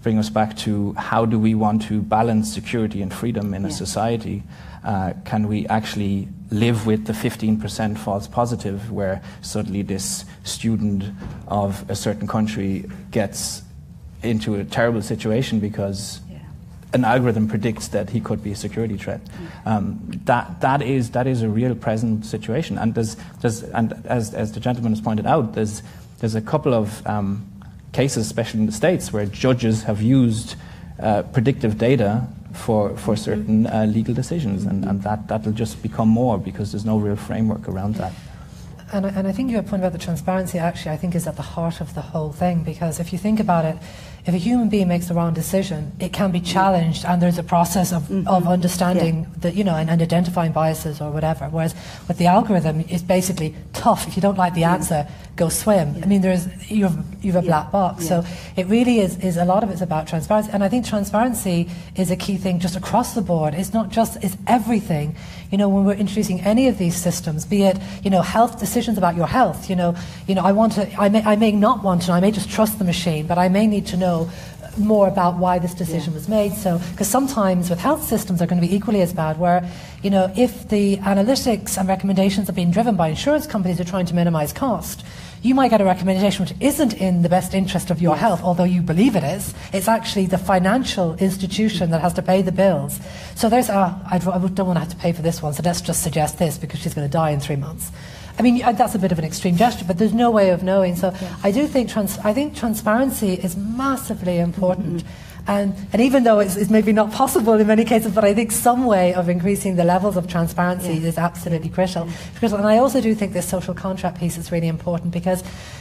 bring us back to how do we want to balance security and freedom in a Yeah. society? Uh, can we actually live with the fifteen percent false positive where suddenly this student of a certain country gets into a terrible situation because Yeah. an algorithm predicts that he could be a security threat? Um, that that is that is a real present situation, and there's there's and as as the gentleman has pointed out, there's there's a couple of um, cases, especially in the States, where judges have used uh, predictive data for for certain uh, legal decisions, and, and that that'll just become more because there's no real framework around that. And I, and I think your point about the transparency actually I think is at the heart of the whole thing, because if you think about it, if a human being makes the wrong decision, it can be challenged, and there's a process of, mm-hmm. of understanding yeah. that, you know, and, and identifying biases or whatever. Whereas with the algorithm, it's basically tough. If you don't like the yeah. answer, go swim. Yeah. I mean, there's you've you've a yeah. black box. Yeah. So it really is is a lot of it's about transparency, and I think transparency is a key thing just across the board. It's not just it's everything. You know, when we're introducing any of these systems, be it, you know, health decisions about your health, you know, you know, I want to, I may, I may not want to, I may just trust the machine, but I may need to know more about why this decision yeah. was made. So, because sometimes with health systems are going to be equally as bad, where, you know, if the analytics and recommendations are being driven by insurance companies who are trying to minimize cost, you might get a recommendation which isn't in the best interest of your yes. health, although you believe it is. It's actually the financial institution that has to pay the bills. So there's a, I don't want to have to pay for this one, so let's just suggest this because she's going to die in three months. I mean, that's a bit of an extreme gesture, but there's no way of knowing. So yeah. I do think trans- I think transparency is massively important. Mm-hmm. And, and even though it's, it's maybe not possible in many cases, but I think some way of increasing the levels of transparency yeah. is absolutely critical. Because, and I also do think this social contract piece is really important, because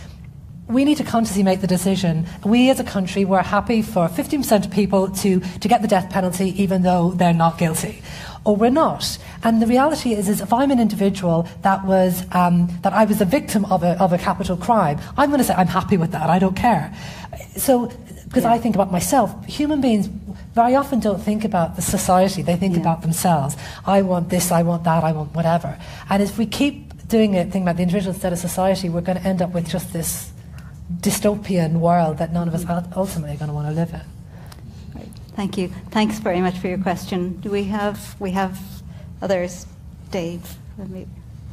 we need to consciously make the decision. We as a country, we're happy for fifteen percent of people to, to get the death penalty even though they're not guilty. Or we're not. And the reality is, is if I'm an individual that was um, that I was a victim of a of a capital crime, I'm going to say I'm happy with that. I don't care. So because yeah. I think about myself, human beings very often don't think about the society. They think yeah. about themselves. I want this. I want that. I want whatever. And if we keep doing it, thinking about the individual instead of society, we're going to end up with just this dystopian world that none of us ultimately are going to want to live in. Right. Thank you. Thanks very much for your question. Do we have we have others? Dave, let me.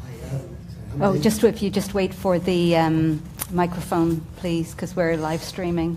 Oh, just if you just wait for the um, microphone, please, because we're live streaming.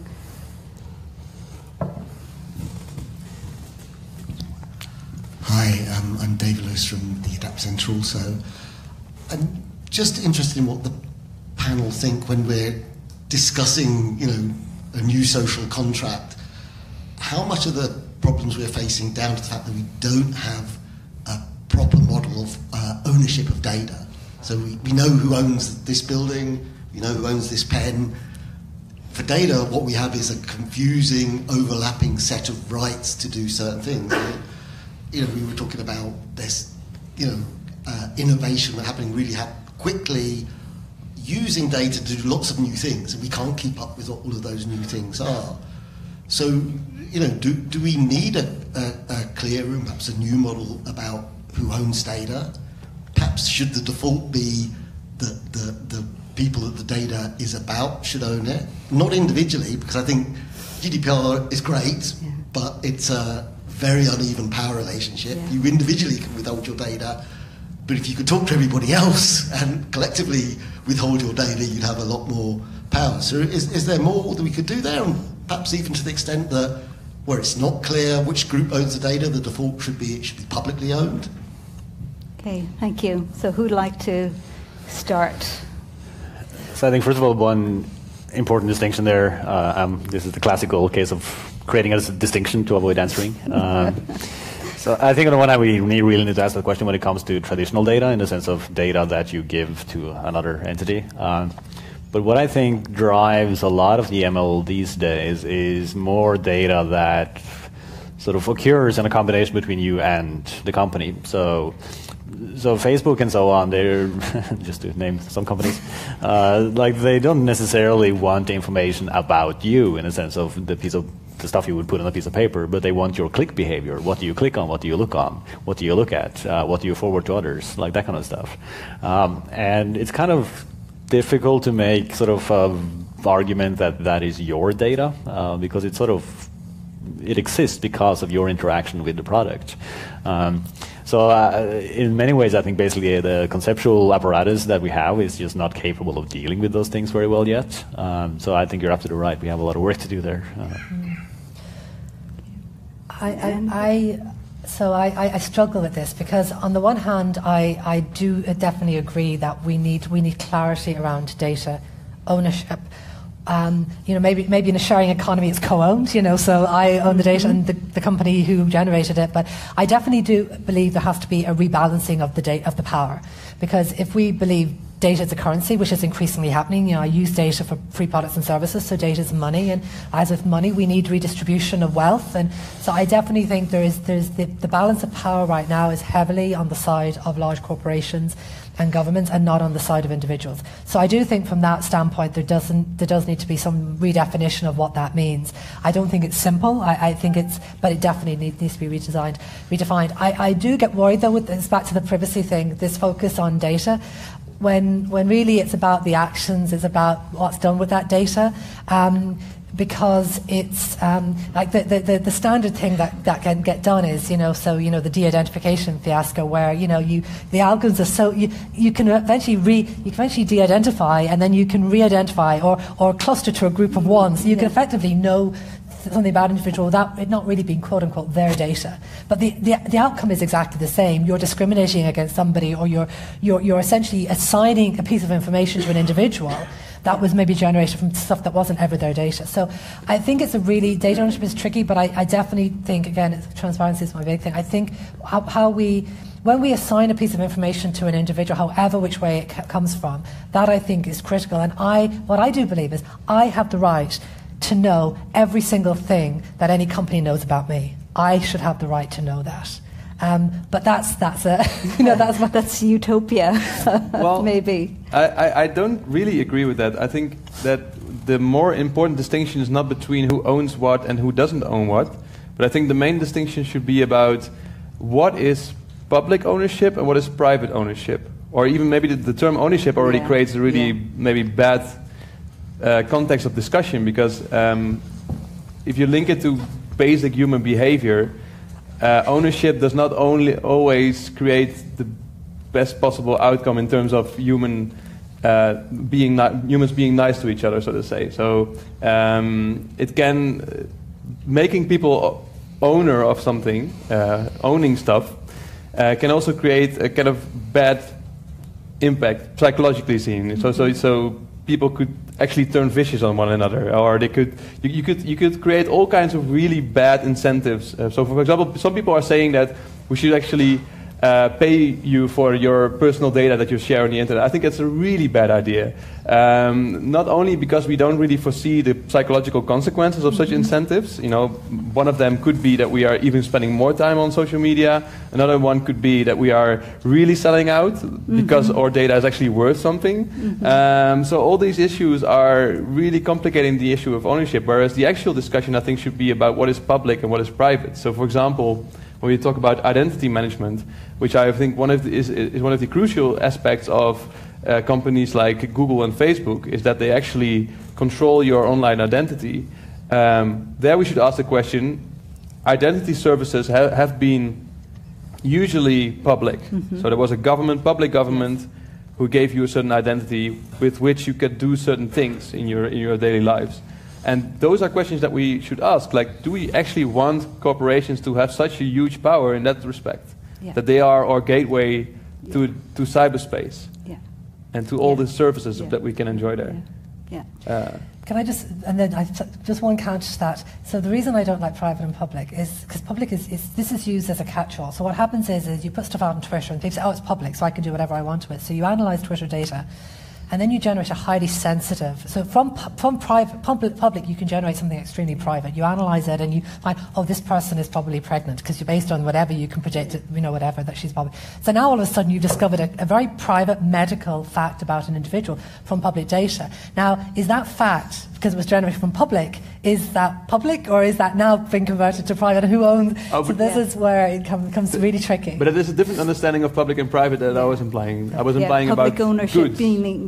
Hi, um, I'm Dave Lewis from the Adapt Centre also. I'm just interested in what the panel think when we're discussing, you know, a new social contract. How much of the problems we're facing down to the fact that we don't have a proper model of uh, ownership of data? So we, we know who owns this building, we know who owns this pen. For data, what we have is a confusing, overlapping set of rights to do certain things. You know, we were talking about this, you know, uh, innovation happening really ha- quickly, using data to do lots of new things, and we can't keep up with what all of those new things are. So, you know, do do we need a, a, a clearer and perhaps a new model about who owns data? Perhaps should the default be that the, the people that the data is about should own it? Not individually, because I think G D P R is great, yeah. but it's a very uneven power relationship. Yeah. You individually can withhold your data, but if you could talk to everybody else and collectively withhold your data, you'd have a lot more power. So is, is there more that we could do there? And perhaps even to the extent that where it's not clear which group owns the data, the default should be it should be publicly owned. Okay, thank you. So who'd like to start? So I think, first of all, one important distinction there, uh, um, this is the classical case of creating a distinction to avoid answering. Um, so I think on the one hand, we need, really need to ask the question when it comes to traditional data, in the sense of data that you give to another entity. Um, but what I think drives a lot of the M L these days is more data that sort of occurs in a combination between you and the company. So So Facebook and so on, they're, just to name some companies, uh, like they don't necessarily want the information about you in a sense of the piece of the stuff you would put on a piece of paper, but they want your click behavior. What do you click on? What do you look on? What do you look at? Uh, what do you forward to others? Like that kind of stuff. Um, and it's kind of difficult to make sort of an argument that that is your data, uh, because it sort of it exists because of your interaction with the product. Um, so uh, in many ways, I think basically the conceptual apparatus that we have is just not capable of dealing with those things very well yet. Um, so I think you're absolutely right. We have a lot of work to do there. Uh, I, I, I so I, I struggle with this because on the one hand, I, I do definitely agree that we need we need clarity around data ownership. Um, you know, maybe maybe in a sharing economy it's co-owned, you know, so I own the data and the, the company who generated it, but I definitely do believe there has to be a rebalancing of the data, of the power, because if we believe data is a currency, which is increasingly happening, you know, I use data for free products and services, so data is money, and as with money, we need redistribution of wealth, and so I definitely think there is there's the, the balance of power right now is heavily on the side of large corporations and governments and not on the side of individuals. So I do think from that standpoint there doesn't there does need to be some redefinition of what that means. I don't think it's simple. I, I think it's but it definitely need, needs to be redesigned, redefined. I, I do get worried though with this, back to the privacy thing, this focus on data. When when really it's about the actions, it's about what's done with that data. Um, because it's um, like the, the, the standard thing that, that can get done is, you know, so, you know, the de-identification fiasco where, you know, you the algorithms are so, you, you can eventually re, you can eventually de-identify and then you can re-identify or, or cluster to a group of one. So you can effectively know something about an individual without it not really being quote unquote their data. But the, the, the outcome is exactly the same. You're discriminating against somebody or you're, you're, you're essentially assigning a piece of information to an individual that was maybe generated from stuff that wasn't ever their data. So I think it's a really, data ownership is tricky, but I, I definitely think, again, it's, transparency is my big thing. I think how, how we, when we assign a piece of information to an individual, however which way it c- comes from, that I think is critical. And I, what I do believe is I have the right to know every single thing that any company knows about me. I should have the right to know that. Um, but that's that's a you know that's what that's utopia. Well, maybe I, I, I don't really agree with that. I think that the more important distinction is not between who owns what and who doesn't own what, but I think the main distinction should be about what is public ownership and what is private ownership, or even maybe the, the term ownership already yeah. creates a really yeah. maybe bad uh, context of discussion, because um, if you link it to basic human behavior. Uh, ownership does not only always create the best possible outcome in terms of human uh, being ni- humans being nice to each other, so to say. So um, it can uh, making people owner of something, uh, owning stuff, uh, can also create a kind of bad impact psychologically seen. Mm-hmm. So so so people could actually turn vicious on one another, or they could you, you could you could create all kinds of really bad incentives. Uh, so, for example, some people are saying that we should actually uh, pay you for your personal data that you share on the internet. I think that's a really bad idea. Um, not only because we don't really foresee the psychological consequences of such incentives. You know, one of them could be that we are even spending more time on social media. Another one could be that we are really selling out because mm-hmm. our data is actually worth something. Mm-hmm. Um, so all these issues are really complicating the issue of ownership, whereas the actual discussion, I think, should be about what is public and what is private. So, for example, when we talk about identity management, which I think one of the, is, is one of the crucial aspects of uh, companies like Google and Facebook, is that they actually control your online identity. Um, there we should ask the question, identity services ha- have been usually public. Mm-hmm. So there was a government, public government, yes. who gave you a certain identity with which you could do certain things in your in your daily lives. And those are questions that we should ask. Like, do we actually want corporations to have such a huge power in that respect? Yeah. That they are our gateway yeah. to to cyberspace yeah. and to all yeah. the services yeah. that we can enjoy there. Yeah. yeah. Uh, Can I just, and then I t- just one counter to that. So the reason I don't like private and public is because public is, is, this is used as a catch-all. So what happens is, is you put stuff out on Twitter and people say, oh, it's public, so I can do whatever I want with it. So you analyze Twitter data, and then you generate a highly sensitive. So from from private public, public, you can generate something extremely private. You analyze it and you find, oh, this person is probably pregnant, because you're based on whatever you can predict, it, you know, whatever that she's probably. So now all of a sudden you've discovered a, a very private medical fact about an individual from public data. Now, is that fact, because it was generated from public, is that public, or is that now been converted to private? And who owns? Oh, so this yeah. is where it come, becomes really tricky. But it is a different understanding of public and private that yeah. I was implying. I was yeah, implying public about ownership goods. being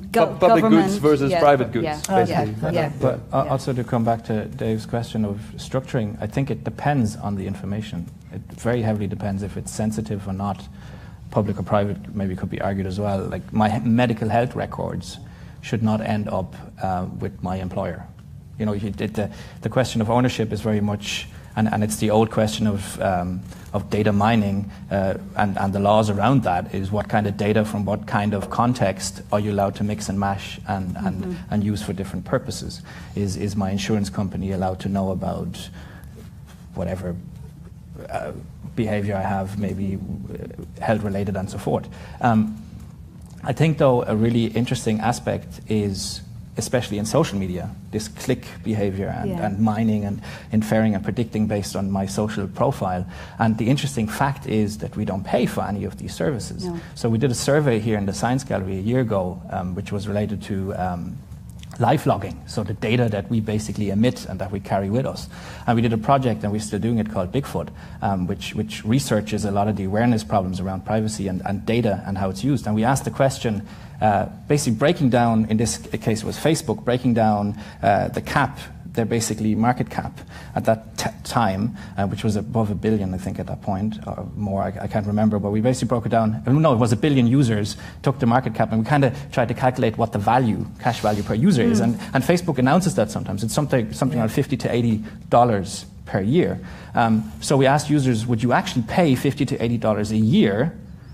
go pu- public government, goods versus yeah, private but- goods, yeah, basically. yeah, yeah. But uh, Yeah. also to come back to Dave's question of structuring, I think it depends on the information. It very heavily depends if it's sensitive or not. Public or private maybe could be argued as well. Like my medical health records should not end up uh, with my employer. You know, you, it, the, the question of ownership is very much, and, and it's the old question of um, of data mining uh, and, and the laws around that is what kind of data from what kind of context are you allowed to mix and mash and, and, mm-hmm. and use for different purposes? Is, is my insurance company allowed to know about whatever uh, behavior I have, maybe health related and so forth? Um, I think though a really interesting aspect is, especially in social media, this click behavior and, yeah. and mining and inferring and predicting based on my social profile. And the interesting fact is that we don't pay for any of these services. No. So we did a survey here in the Science Gallery a year ago, um, which was related to um, live logging, so the data that we basically emit and that we carry with us. And we did a project, and we're still doing it, called Bigfoot, um, which, which researches a lot of the awareness problems around privacy and, and data and how it's used. And we asked the question, uh, basically breaking down, in this case it was Facebook, breaking down uh, the cap, their basically market cap at that t- time, uh, which was above a billion, I think, at that point, or more, I, I can't remember, but we basically broke it down. No, it was a billion users, took the market cap, and we kind of tried to calculate what the value, cash value per user mm. is. And, and Facebook announces that sometimes. It's something, something like fifty to eighty dollars per year. Um, so we asked users, would you actually pay fifty to eighty dollars a year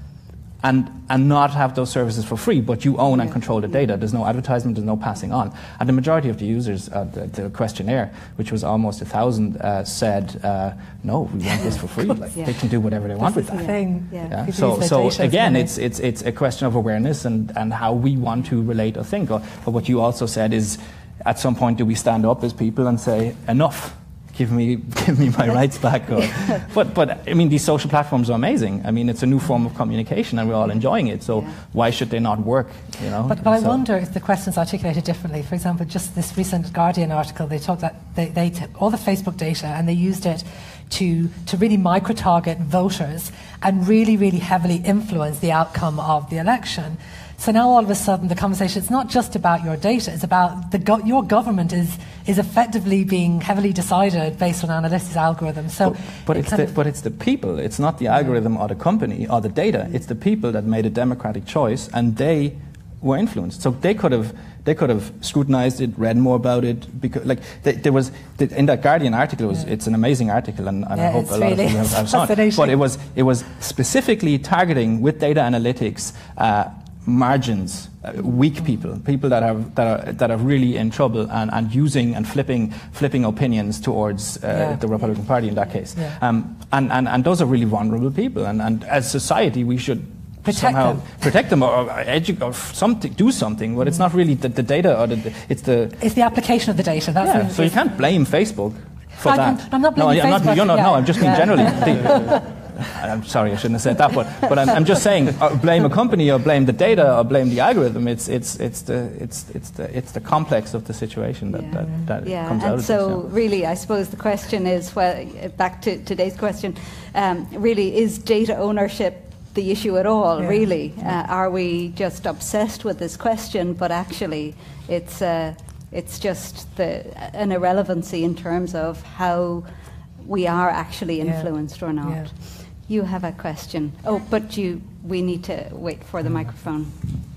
and and not have those services for free, but you own and control the data? There's no advertisement, there's no passing on. And the majority of the users, uh, the, the questionnaire, which was almost a thousand, uh, said, uh, no, we want this for free. Like, yeah. They can do whatever they want with that. Thing. Yeah. Yeah. So, so again, it's, it's, it's a question of awareness and, and how we want to relate or think. Or, but what you also said is, at some point, do we stand up as people and say, enough? Give me, give me my rights back. Or, but, but I mean, these social platforms are amazing. I mean, it's a new form of communication, and we're all enjoying it. So yeah. why should they not work? You know. But, but so. I wonder if the question's articulated differently. For example, just this recent Guardian article, they talked that they, they took all the Facebook data and they used it to to really micro-target voters and really, really heavily influence the outcome of the election. So now all of a sudden the conversation, it's not just about your data, it's about the go- your government is is effectively being heavily decided based on analytics algorithms. So but, but, it it's the, of, but it's the people, it's not the algorithm or the company or the data, it's the people that made a democratic choice and they were influenced. So they could have they could have scrutinized it, read more about it, because like they, there was in that Guardian article, it was, yeah. it's an amazing article, and, and yeah, I hope a lot really of you have, have saw it. But it was it was specifically targeting with data analytics uh, margins, uh, weak people, people that are that are that are really in trouble, and, and using and flipping flipping opinions towards uh, yeah. the Republican Party in that case. Yeah. Um, and, and and those are really vulnerable people, and, and as society we should protect somehow them. protect them or, or, edu- or something, do something. But it's not really the, the data or the, the it's the it's the application of the data. That's yeah. So you can't blame Facebook for I that. can, I'm not blaming no, Facebook. I'm not, you're not, yeah. no, I'm just mean yeah. generally. The, I'm sorry, I shouldn't have said that, but, but I'm, I'm just saying, uh, blame a company or blame the data or blame the algorithm. It's it's it's the it's it's the it's the complex of the situation that yeah. that, that yeah. comes and out of so this. Yeah. really, I suppose the question is, well, back to today's question, um, really, is data ownership the issue at all? Yeah. Really, uh, are we just obsessed with this question, but actually, it's uh, it's just the, an irrelevancy in terms of how we are actually influenced yeah. or not. Yeah. You have a question. Oh, but you, we need to wait for the microphone,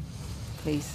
please.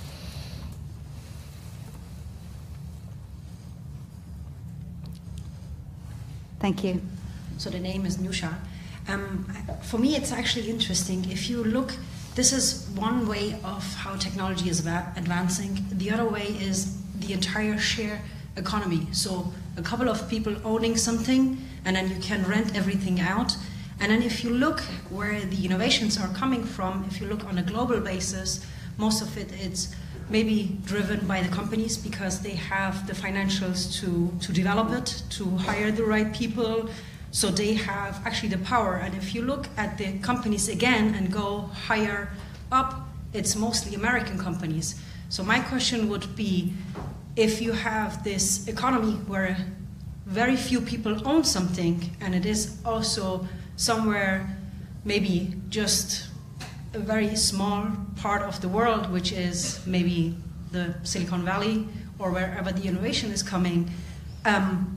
Thank you. So the name is Nusha. Um, for me, it's actually interesting. If you look, this is one way of how technology is advancing. The other way is the entire share economy. So a couple of people owning something, and then you can rent everything out. And then if you look where the innovations are coming from, if you look on a global basis, most of it is maybe driven by the companies because they have the financials to, to develop it, to hire the right people. So they have actually the power. And if you look at the companies again and go higher up, it's mostly American companies. So my question would be, if you have this economy where very few people own something, and it is also somewhere maybe just a very small part of the world, which is maybe the Silicon Valley or wherever the innovation is coming. Um,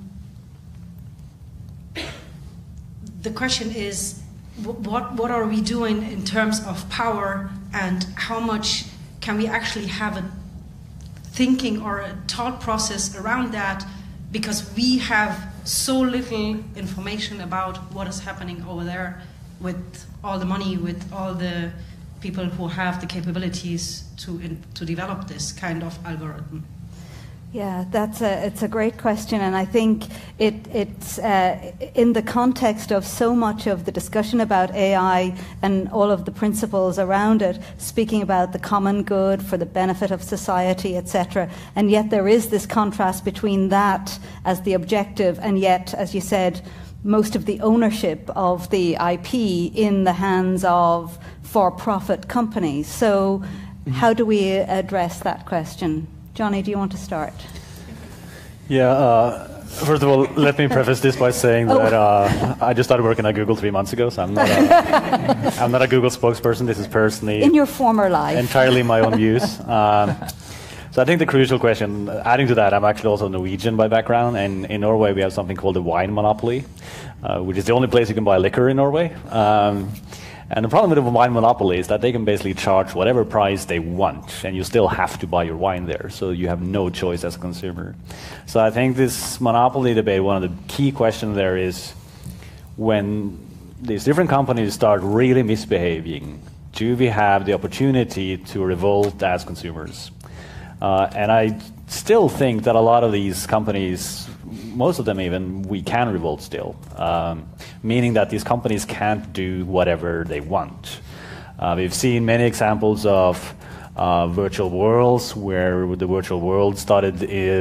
the question is, what, what are we doing in terms of power, and how much can we actually have a thinking or a thought process around that, because we have so little information about what is happening over there with all the money, with all the people who have the capabilities to in, to develop this kind of algorithm. Yeah, that's a, it's a great question, and I think it, it's uh, in the context of so much of the discussion about A I and all of the principles around it, speaking about the common good for the benefit of society, et cetera. And yet there is this contrast between that as the objective, and yet, as you said, most of the ownership of the I P in the hands of for-profit companies. So, how do we address that question? Johnny, do you want to start? Yeah, uh, first of all, let me preface this by saying oh. that uh, I just started working at Google three months ago, so I'm not a, I'm not a Google spokesperson. This is personally... In your former life. Entirely my own views. Um, so I think the crucial question, adding to that, I'm actually also Norwegian by background, and in Norway we have something called the wine monopoly, uh, which is the only place you can buy liquor in Norway. Um, And the problem with a wine monopoly is that they can basically charge whatever price they want, and you still have to buy your wine there, so you have no choice as a consumer. So I think this monopoly debate, one of the key questions there is, when these different companies start really misbehaving, do we have the opportunity to revolt as consumers? Uh, and I still think that a lot of these companies, most of them even, we can revolt still, um, meaning that these companies can't do whatever they want. Uh, we've seen many examples of uh, virtual worlds where the virtual world started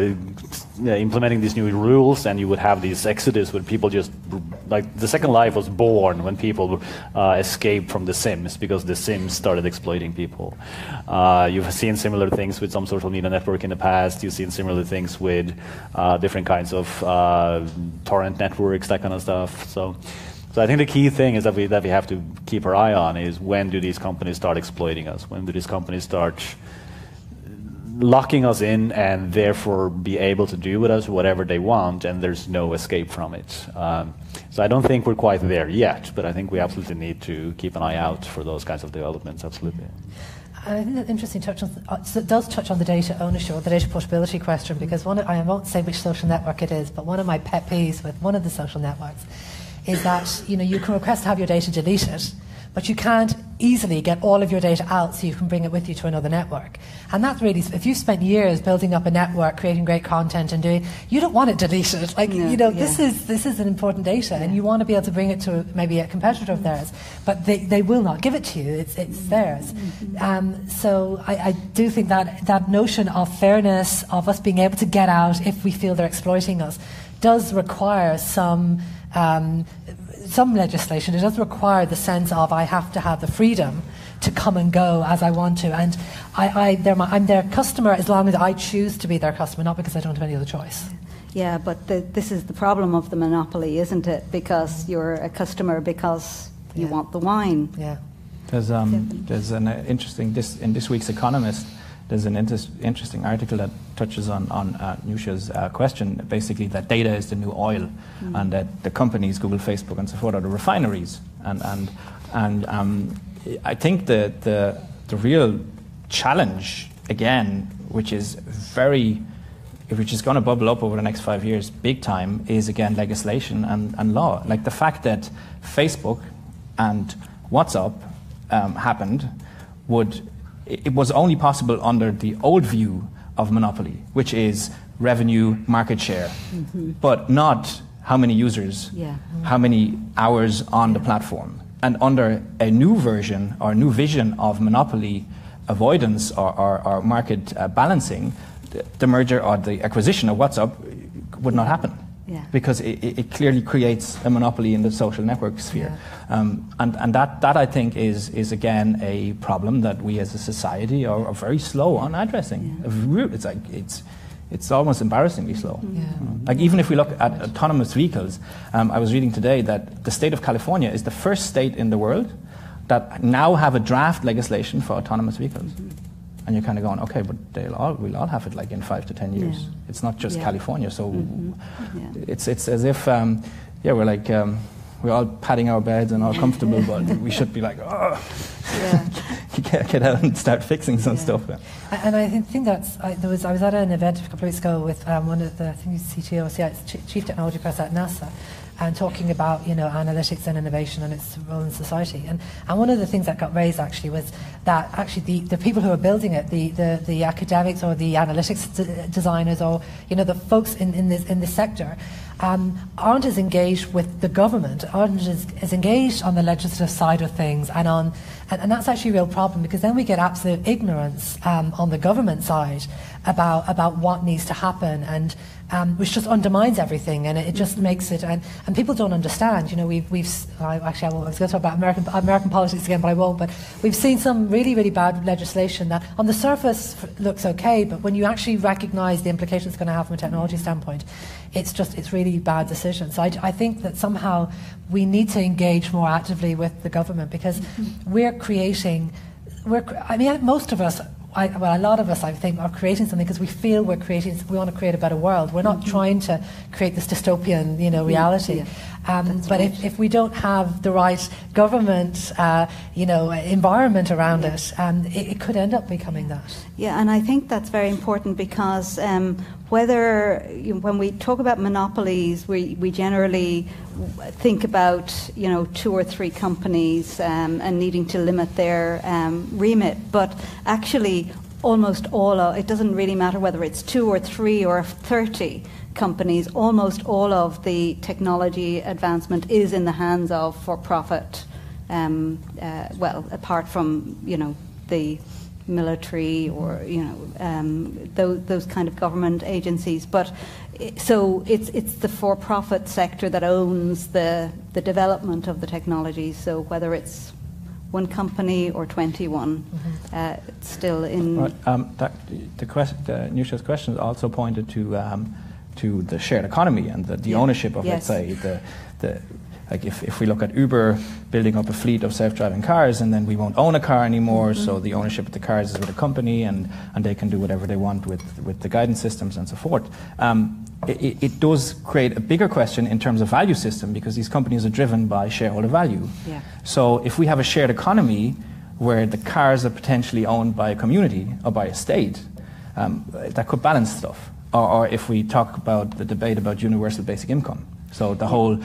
uh, implementing these new rules, and you would have these exodus where people just, like the Second Life was born when people uh, escaped from The Sims because The Sims started exploiting people. Uh, you've seen similar things with some social media network in the past. You've seen similar things with uh, different kinds of uh, torrent networks, that kind of stuff. So, so I think the key thing is that we that we have to keep our eye on is, when do these companies start exploiting us? When do these companies start locking us in and therefore be able to do with us whatever they want, and there's no escape from it? Um, so I don't think we're quite there yet, but I think we absolutely need to keep an eye out for those kinds of developments, absolutely. I think that's interesting. Touch on, uh, so it does touch on the data ownership, or the data portability question, because one of, I won't say which social network it is, but one of my pet peeves with one of the social networks is that, you know, you can request to have your data deleted, but you can't easily get all of your data out so you can bring it with you to another network. And that's really, if you've spent years building up a network, creating great content and doing, you don't want it deleted. Like, yeah, you know, yeah. this is this is an important data, yeah. and you want to be able to bring it to maybe a competitor of theirs, but they, they will not give it to you. It's it's theirs. Mm-hmm. Um, so I, I do think that that notion of fairness, of us being able to get out if we feel they're exploiting us, does require some um, some legislation. It does require the sense of, I have to have the freedom to come and go as I want to, and I, I, they're my, I'm their customer as long as I choose to be their customer, not because I don't have any other choice. Yeah, but the, this is the problem of the monopoly, isn't it? Because you're a customer because you yeah. want the wine. Yeah. There's um, there's an uh, interesting this in this week's Economist. There's an inter- interesting article that touches on, on uh, Nusha's uh, question, basically that data is the new oil, mm. and that the companies, Google, Facebook, and so forth, are the refineries. And and and um, I think the, the the real challenge, again, which is very, which is going to bubble up over the next five years, big time, is again legislation and, and law. Like the fact that Facebook and WhatsApp um, happened would. It was only possible under the old view of monopoly, which is revenue, market share, mm-hmm. but not how many users, yeah. mm-hmm. how many hours on yeah. the platform. And under a new version or new vision of monopoly avoidance or, or, or market uh, balancing, the, the merger or the acquisition of WhatsApp would not happen. Yeah. Because it, it clearly creates a monopoly in the social network sphere. Yeah. Um, and and that, that, I think, is, is again, a problem that we as a society are, are very slow on addressing. Yeah. It's like, it's, it's almost embarrassingly slow. Yeah. Um, like, even if we look at autonomous vehicles, um, I was reading today that the state of California is the first state in the world that now have a draft legislation for autonomous vehicles. Mm-hmm. And you're kind of going, okay, but they'll all, we'll all have it like in five to ten years. Yeah. It's not just yeah. California. So mm-hmm. yeah. it's it's as if, um, yeah, we're like, um, we're all patting our beds and all comfortable, but we should be like, oh, yeah. get, get out and start fixing some yeah. stuff. Yeah. And I think, think that's, I, there was, I was at an event a couple of weeks ago with um, one of the, I think he's C T O, Chief Technology Person at NASA, and talking about, you know, analytics and innovation and its role in society. And, and one of the things that got raised actually was that actually the, the people who are building it, the, the, the academics or the analytics d- designers or, you know, the folks in, in, this, in this sector um, aren't as engaged with the government, aren't as, as engaged on the legislative side of things. And, on, and, and that's actually a real problem, because then we get absolute ignorance um, on the government side about, about what needs to happen, and Um, which just undermines everything, and it, it just makes it, and, and people don't understand. You know, we've, we've I, actually, I was going to talk about American, American politics again, but I won't, but we've seen some really, really bad legislation that on the surface looks okay, but when you actually recognise the implications it's going to have from a technology standpoint, it's just, it's really bad decisions. So I, I think that somehow we need to engage more actively with the government, because we're creating, we're, I mean, most of us, I, well, a lot of us, I think, are creating something because we feel we're creating, we want to create a better world. We're not mm-hmm. trying to create this dystopian, you know, reality. Yeah. Um, but right. if, if we don't have the right government, uh, you know, environment around yeah. it, um, it, it could end up becoming that. Yeah, and I think that's very important, because um, whether, you know, when we talk about monopolies, we, we generally think about, you know, two or three companies um, and needing to limit their um, remit. But actually, almost all of, it doesn't really matter whether it's two or three or thirty companies, almost all of the technology advancement is in the hands of for-profit, um, uh, well, apart from, you know, the military or, you know, um, those, those kind of government agencies. But it, so it's it's the for-profit sector that owns the, the development of the technology. So whether it's one company or twenty-one, mm-hmm. uh, it's still in... Right. Um, that, the question, the Nusha's question also pointed to um, to the shared economy and the, the yeah. ownership of, yes. let's say, the, the like if, if we look at Uber building up a fleet of self-driving cars, and then we won't own a car anymore, mm-hmm. so the ownership of the cars is with a company, and, and they can do whatever they want with, with the guidance systems and so forth. Um, it, it does create a bigger question in terms of value system, because these companies are driven by shareholder value. Yeah. So if we have a shared economy where the cars are potentially owned by a community or by a state, um, that could balance stuff. Or, or if we talk about the debate about universal basic income. So the whole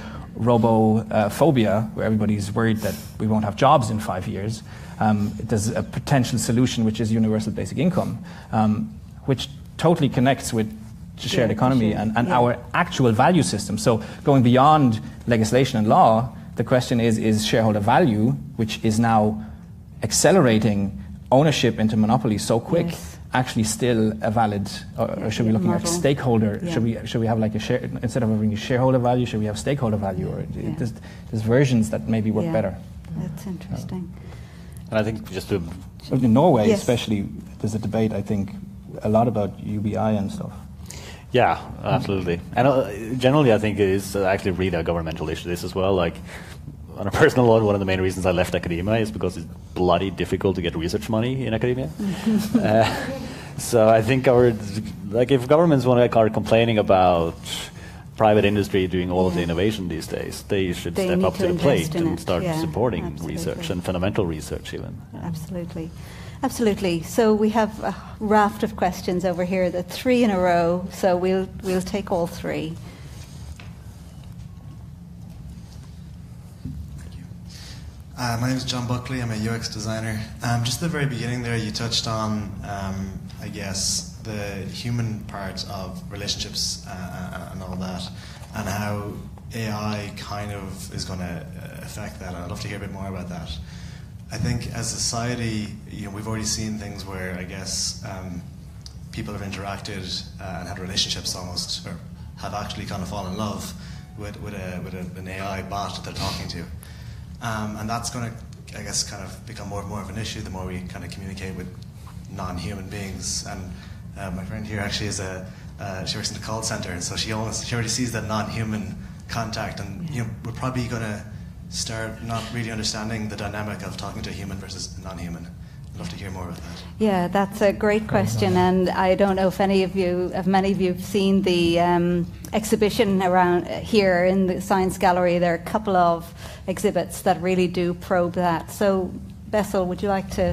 robo-phobia, where everybody's worried that we won't have jobs in five years, um, there's a potential solution which is universal basic income, um, which totally connects with the shared yeah, economy sure. and, and yeah. our actual value system. So going beyond legislation and law, the question is, is shareholder value, which is now accelerating ownership into monopolies so quick, yes. actually still a valid, or, yeah, or should we be looking model. at stakeholder? Yeah. Should we should we have like a share, instead of having a shareholder value, should we have stakeholder value? Or yeah. there's, there's versions that maybe work yeah. better. That's interesting. And I think just to in Norway, yes. especially, there's a debate. I think a lot about U B I and stuff. Yeah, absolutely. And uh, generally, I think it is actually really a governmental issue. This as well, like. On a personal note, one of the main reasons I left academia is because it's bloody difficult to get research money in academia. uh, so I think our, like, if governments want to start complaining about private industry doing all yeah. of the innovation these days, they should they step up to, to the plate and it. start yeah, supporting absolutely. research and fundamental research even. Yeah. Absolutely. Absolutely. So we have a raft of questions over here, the three in a row, so we'll we'll take all three. Uh, my name is John Buckley. I'm a U X designer. Um, just at the very beginning there, you touched on, um, I guess, the human part of relationships uh, and all that, and how A I kind of is going to affect that. And I'd love to hear a bit more about that. I think as a society, you know, we've already seen things where I guess um, people have interacted uh, and had relationships almost, or have actually kind of fallen in love with, with, a, with a, an A I bot that they're talking to. Um, and that's going to, I guess, kind of become more and more of an issue the more we kind of communicate with non-human beings. And uh, my friend here actually is a, uh, she works in the call center, and so she almost, she already sees that non-human contact, and you know, we're probably going to start not really understanding the dynamic of talking to a human versus a non-human? I'd love to hear more about that. Yeah, that's a great question, and I don't know if any of you, if many of you have seen the um, exhibition around here in the Science Gallery. There are a couple of exhibits that really do probe that. So, Wessel, would you like to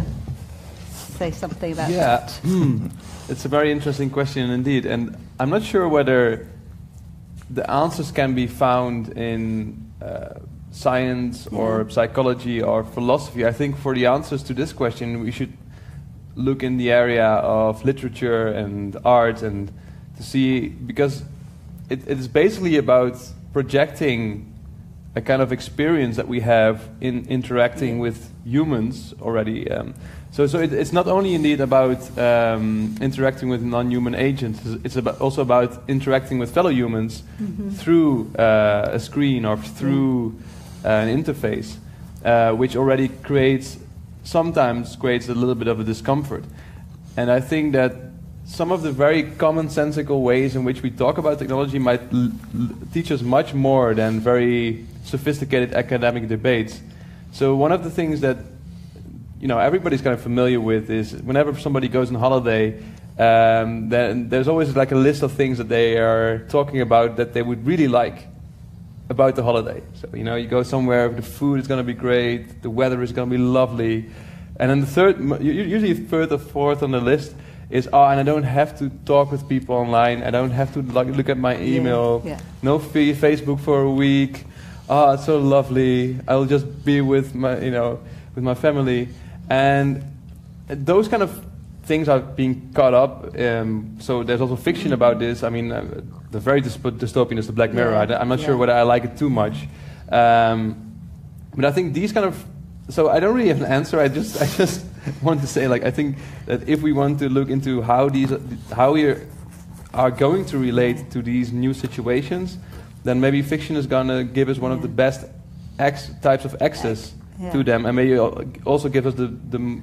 say something about yeah. that? Mm. It's a very interesting question indeed, and I'm not sure whether the answers can be found in uh, science or yeah. psychology or philosophy. I think for the answers to this question, we should look in the area of literature and art, and to see, because it, it is basically about projecting a kind of experience that we have in interacting yeah. with humans already. Um, so so it, it's not only indeed about um, interacting with non-human agents, it's about also about interacting with fellow humans mm-hmm. through uh, a screen or through uh, an interface, uh, which already creates, sometimes creates a little bit of a discomfort. And I think that some of the very commonsensical ways in which we talk about technology might l- l- teach us much more than very sophisticated academic debates. So one of the things that you know everybody's kind of familiar with is whenever somebody goes on holiday, um, then there's always like a list of things that they are talking about that they would really like about the holiday. So you know you go somewhere, the food is going to be great, the weather is going to be lovely, and then the third, usually third or fourth on the list is, oh, and I don't have to talk with people online, I don't have to like, look at my email, yeah, yeah. no f- Facebook for a week, oh, it's so lovely, I'll just be with my, you know, with my family. And those kind of things are being caught up, um, so there's also fiction about this. I mean, uh, the very dysp- dystopian is the Black Mirror. Yeah. I, I'm not yeah. sure whether I like it too much. Um, but I think these kind of, so I don't really have an answer, I just, I just want to say, like, I think that if we want to look into how these, how we are going to relate to these new situations, then maybe fiction is going to give us one yeah. of the best ex- types of access yeah. to them, and maybe also give us the, the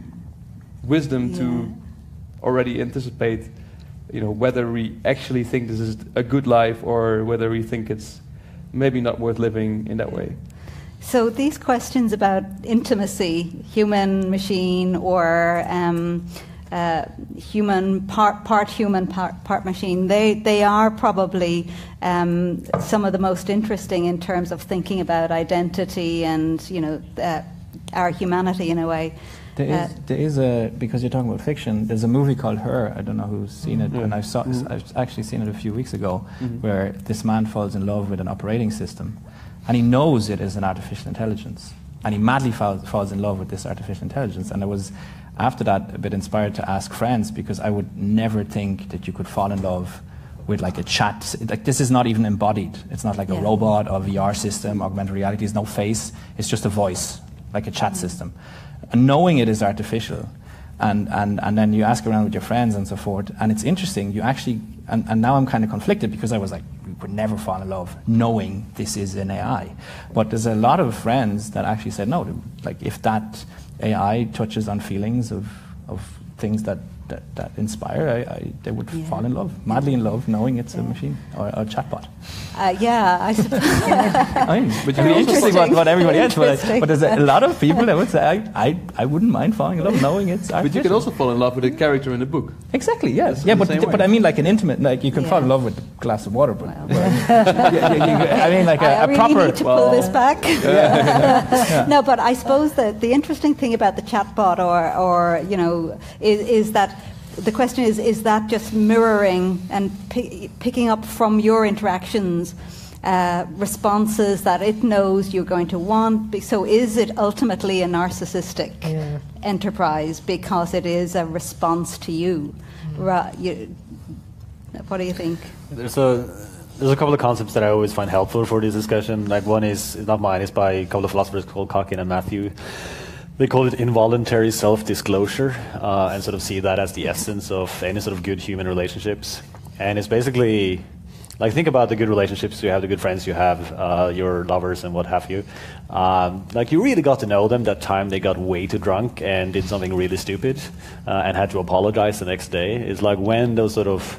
wisdom yeah. to already anticipate, you know, whether we actually think this is a good life or whether we think it's maybe not worth living in that way. So these questions about intimacy, human machine, or um, uh, human part, part human, part, part machine, they, they are probably um, some of the most interesting in terms of thinking about identity and, you know, uh, our humanity in a way. There is, uh, there is a, because you're talking about fiction, there's a movie called Her, I don't know who's seen it, mm-hmm. and I saw, mm-hmm. I've actually seen it a few weeks ago, mm-hmm. where this man falls in love with an operating system. And he knows it is an artificial intelligence. And he madly fall, falls in love with this artificial intelligence. And I was, after that, a bit inspired to ask friends, because I would never think that you could fall in love with like a chat. Like, this is not even embodied. It's not like yeah. a robot or V R system, augmented reality. There's no face. It's just a voice, like a chat mm-hmm. system. And knowing it is artificial. And, and, and then you ask around with your friends and so forth. And it's interesting. You actually, and, and now I'm kind of conflicted, because I was like, would never fall in love knowing this is an A I. But there's a lot of friends that actually said, no, like if that A I touches on feelings of, of things that, that, that inspire, I, I, they would yeah. fall in love, madly in love, knowing it's yeah. a machine or a chatbot. Uh, yeah, I suppose. I mean, but you're interesting what, what everybody else, but, I, but there's a, a lot of people that would say, I, I, I wouldn't mind falling in love knowing it's artificial. But you can also fall in love with a character in the book. Exactly, yes. Yeah, but, but I mean like an intimate, like you can yeah. fall in love with a glass of water, but well, yeah, yeah, yeah, I mean like a, I a really proper... need to well, pull this back. Yeah. Yeah. Yeah. No, but I suppose that the interesting thing about the chatbot or, or you know, is, is that the question is, is that just mirroring and p- picking up from your interactions uh, responses that it knows you're going to want? So is it ultimately a narcissistic yeah. enterprise because it is a response to you? Mm. Ra- you? What do you think? There's a, there's a couple of concepts that I always find helpful for this discussion. Like one is, not mine, it's by a couple of philosophers called Koidl and Matthew. They call it involuntary self-disclosure, uh, and sort of see that as the essence of any sort of good human relationships. And it's basically, like, think about the good relationships you have, the good friends you have, uh, your lovers and what have you. Um, like, you really got to know them that time they got way too drunk and did something really stupid uh, and had to apologize the next day. It's like when those sort of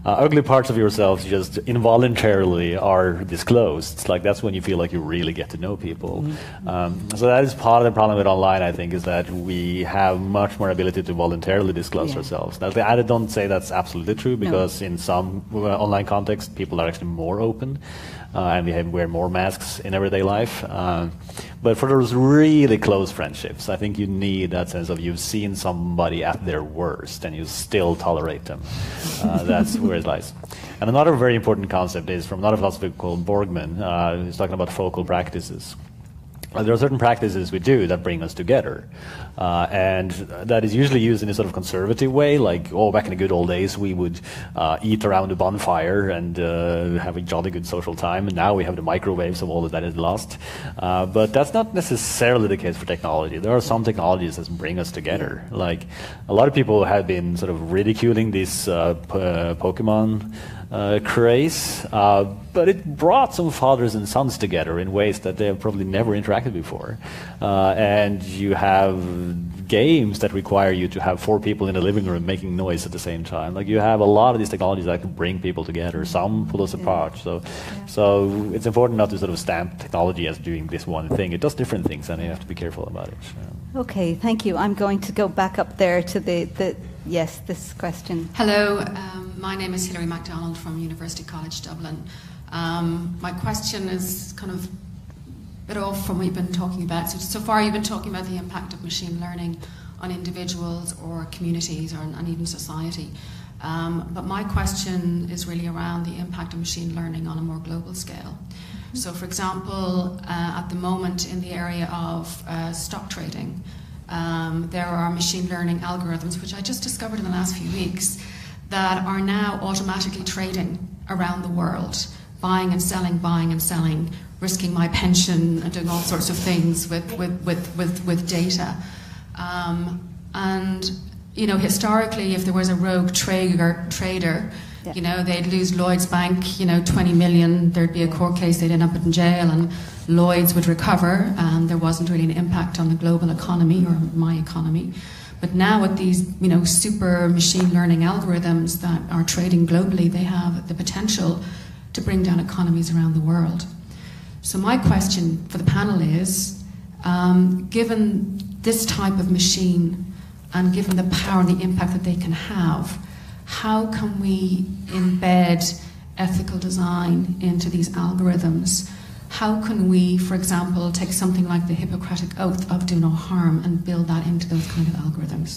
uh, ugly parts of yourselves just involuntarily are disclosed. It's like that's when you feel like you really get to know people. Mm-hmm. um, so that is part of the problem with online, I think, is that we have much more ability to voluntarily disclose yeah. ourselves. Now, I don't say that's absolutely true, because no. in some uh, online context, people are actually more open. Uh, and we have, wear more masks in everyday life. Uh, but for those really close friendships, I think you need that sense of you've seen somebody at their worst and you still tolerate them. Uh, that's where it lies. And another very important concept is from another philosopher called Borgman, uh, who's talking about focal practices. Uh, there are certain practices we do that bring us together, uh, and that is usually used in a sort of conservative way, like, oh, back in the good old days we would uh, eat around a bonfire and uh, have a jolly good social time, and now we have the microwave, so all of that is lost. Uh, but that's not necessarily the case for technology. There are some technologies that bring us together. Like, a lot of people have been sort of ridiculing this uh, p uh, Pokemon Uh, craze, uh, but it brought some fathers and sons together in ways that they have probably never interacted before. Uh, and you have games that require you to have four people in a living room making noise at the same time. Like, you have a lot of these technologies that can bring people together. Some pull us apart. So, yeah. so it's important not to sort of stamp technology as doing this one thing. It does different things, and you have to be careful about it. So. Okay, thank you. I'm going to go back up there to the, the yes, this question. Hello, um, my name is Hilary MacDonald from University College Dublin. Um, my question is kind of a bit off from what you've been talking about. So, so far you've been talking about the impact of machine learning on individuals or communities or and even society. Um, but my question is really around the impact of machine learning on a more global scale. So, for example, uh, at the moment in the area of uh, stock trading, um, there are machine learning algorithms, which I just discovered in the last few weeks, that are now automatically trading around the world, buying and selling, buying and selling, risking my pension and doing all sorts of things with, with, with, with, with data. Um, and, you know, historically, if there was a rogue trader, trader Yeah. you know, they'd lose Lloyd's Bank, you know, twenty million, there'd be a court case, they'd end up in jail, and Lloyd's would recover, and there wasn't really an impact on the global economy or my economy. But now with these, you know, super machine learning algorithms that are trading globally, they have the potential to bring down economies around the world. So my question for the panel is, um, given this type of machine and given the power and the impact that they can have, how can we embed ethical design into these algorithms? How can we, for example, take something like the Hippocratic Oath of do no harm and build that into those kind of algorithms?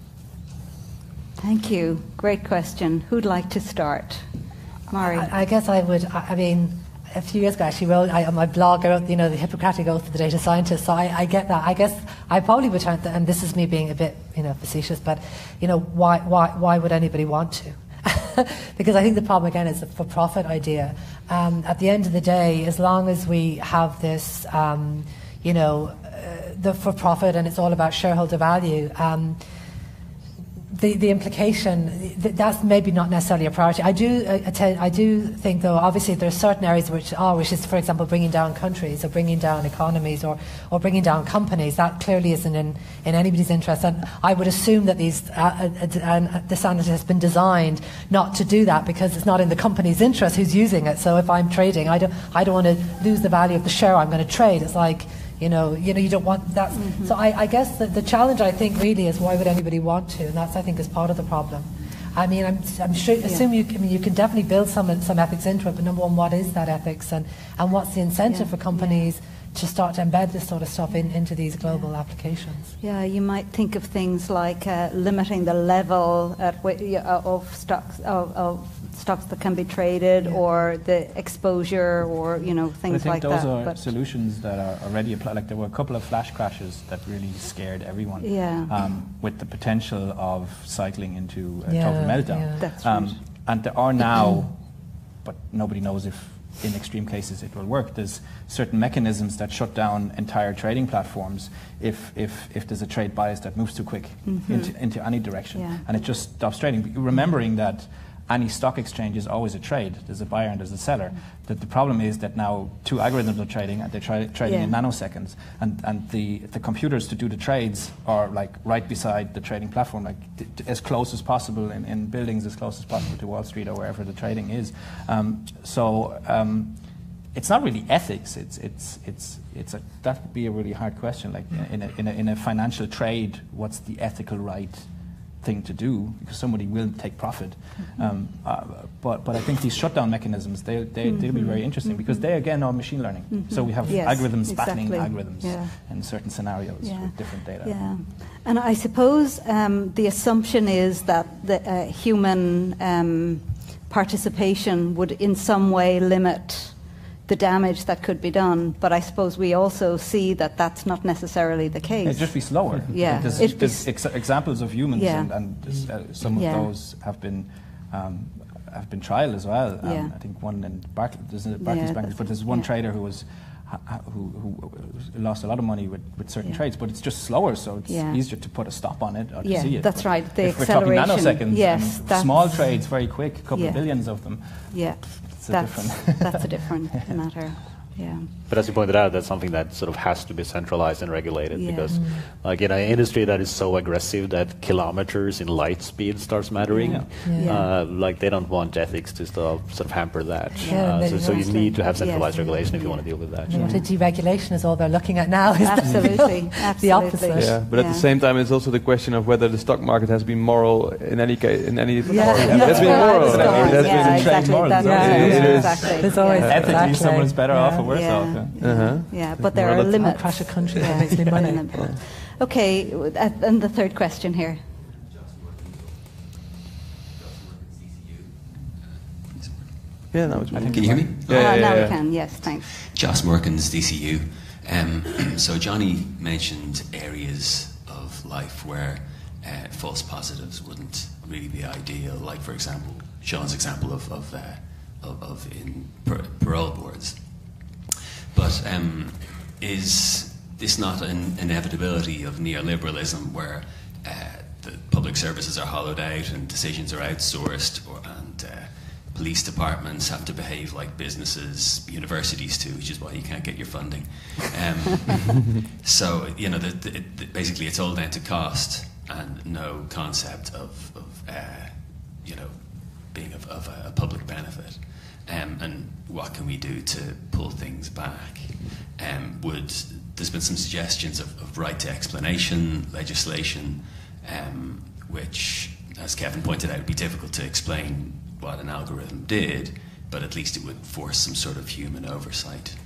Thank you. Great question. Who'd like to start? Mari. I, I guess I would, I, I mean, a few years ago I actually wrote, I, on my blog, I wrote, you know, the Hippocratic Oath of the data scientist, so I, I get that. I guess I probably would turn, and this is me being a bit, you know, facetious, but, you know, why, why, why would anybody want to? Because I think the problem, again, is the for-profit idea. Um, at the end of the day, as long as we have this, um, you know, uh, the for-profit and it's all about shareholder value, um, The, the implication, th that's maybe not necessarily a priority. I do, uh, I do think, though, obviously there are certain areas which are, which is, for example, bringing down countries or bringing down economies or, or bringing down companies. That clearly isn't in, in anybody's interest. And I would assume that these, uh, uh, uh, the standard has been designed not to do that because it's not in the company's interest who's using it. So if I'm trading, I don't, I don't want to lose the value of the share I'm going to trade. It's like, You know, you know, you don't want that. Mm-hmm. So I, I guess the, the challenge, I think, really is why would anybody want to? And that's, I think, is part of the problem. I mean, I'm, I'm sure, yeah. assume you, I mean, you can definitely build some some ethics into it, but number one, what is that ethics, and, and what's the incentive yeah. for companies yeah. to start to embed this sort of stuff in, into these global yeah. applications? Yeah, you might think of things like uh, limiting the level at w of stocks of, of stocks that can be traded, yeah. or the exposure, or you know things like that. I think those that. are but solutions that are already applied. Like there were a couple of flash crashes that really scared everyone. Yeah. Um, with the potential of cycling into a yeah, total meltdown. Yeah. That's um, right. And there are now, but nobody knows if in extreme cases it will work. There's certain mechanisms that shut down entire trading platforms if if if there's a trade bias that moves too quick mm-hmm. into into any direction, yeah. and it just stops trading. Remembering that. any stock exchange is always a trade. There's a buyer and there's a seller. The, the problem is that now two algorithms are trading, and they're tra trading yeah. in nanoseconds, and and the the computers to do the trades are like right beside the trading platform, like d d as close as possible in, in buildings, as close as possible to Wall Street or wherever the trading is. Um, so um, it's not really ethics. It's it's it's it's a that would be a really hard question. Like in a, in a in a financial trade, what's the ethical right thing to do, because somebody will take profit. Mm-hmm. um, uh, but but I think these shutdown mechanisms, they, they, mm-hmm. they'll be very interesting, mm-hmm. because they again are machine learning. Mm-hmm. So we have yes, algorithms exactly. battling algorithms yeah. in certain scenarios yeah. with different data. Yeah. And I suppose um, the assumption is that the uh, human um, participation would in some way limit the damage that could be done, but I suppose we also see that that's not necessarily the case. It'd just be slower. Yeah, There's, it'd be there's ex examples of humans, yeah. and, and uh, some of yeah. those have been um, have been trialed as well. Um, yeah. I think one in Barclays, there's a Barclays yeah, Bank, but there's one yeah. trader who was who, who lost a lot of money with, with certain yeah. trades, but it's just slower, so it's yeah. easier to put a stop on it or to yeah, see it. that's but right. The if we're talking acceleration, nanoseconds, yes, and small trades, very quick, a couple yeah. of billions of them. Yeah, it's a that's different that's a different matter. Yeah. But as you pointed out, that's something that sort of has to be centralized and regulated, yeah. because, mm. like in an industry that is so aggressive that kilometers in light speed starts mattering, yeah. Yeah. Uh, like they don't want ethics to sort of, sort of hamper that. Yeah, uh, so, so you need to have centralized yes. regulation if you yeah. want to deal with that. Yeah. What a deregulation is all they're looking at now. Is absolutely, the, absolutely. the opposite. Yeah, but at yeah. the same time, it's also the question of whether the stock market has been moral in any case. In any, Yeah. it Yeah. has been Yeah. moral. Yeah. It has yeah, been exactly. moral. That's Yeah. right. It yeah, is. exactly. There's always yeah. Ethically, exactly. someone's better yeah. off or worse yeah. off. Yeah. Uh-huh. Yeah, but there Well, are that's- limits. I'll crash a country Yeah. that makes me There are money. limits. Okay, uh, and the third question here. Yeah, no, it's Can you hear me? Yeah, uh, yeah, now yeah. we can, yes, thanks. Joss Morkins, D C U. Um, so Johnny mentioned areas of life where uh, false positives wouldn't really be ideal, like, for example, Sean's example of, of, uh, of, of in par parole boards. But um, is this not an inevitability of neoliberalism, where uh, the public services are hollowed out and decisions are outsourced, or, and uh, police departments have to behave like businesses, universities too, which is why you can't get your funding. Um, so, you know, the, the, the, basically it's all down to cost and no concept of, of uh, you know, being of, of a public benefit. Um, and what can we do to pull things back? Um, would there's been some suggestions of, of right to explanation legislation, um, which, as Kevin pointed out, would be difficult to explain what an algorithm did, but at least it would force some sort of human oversight.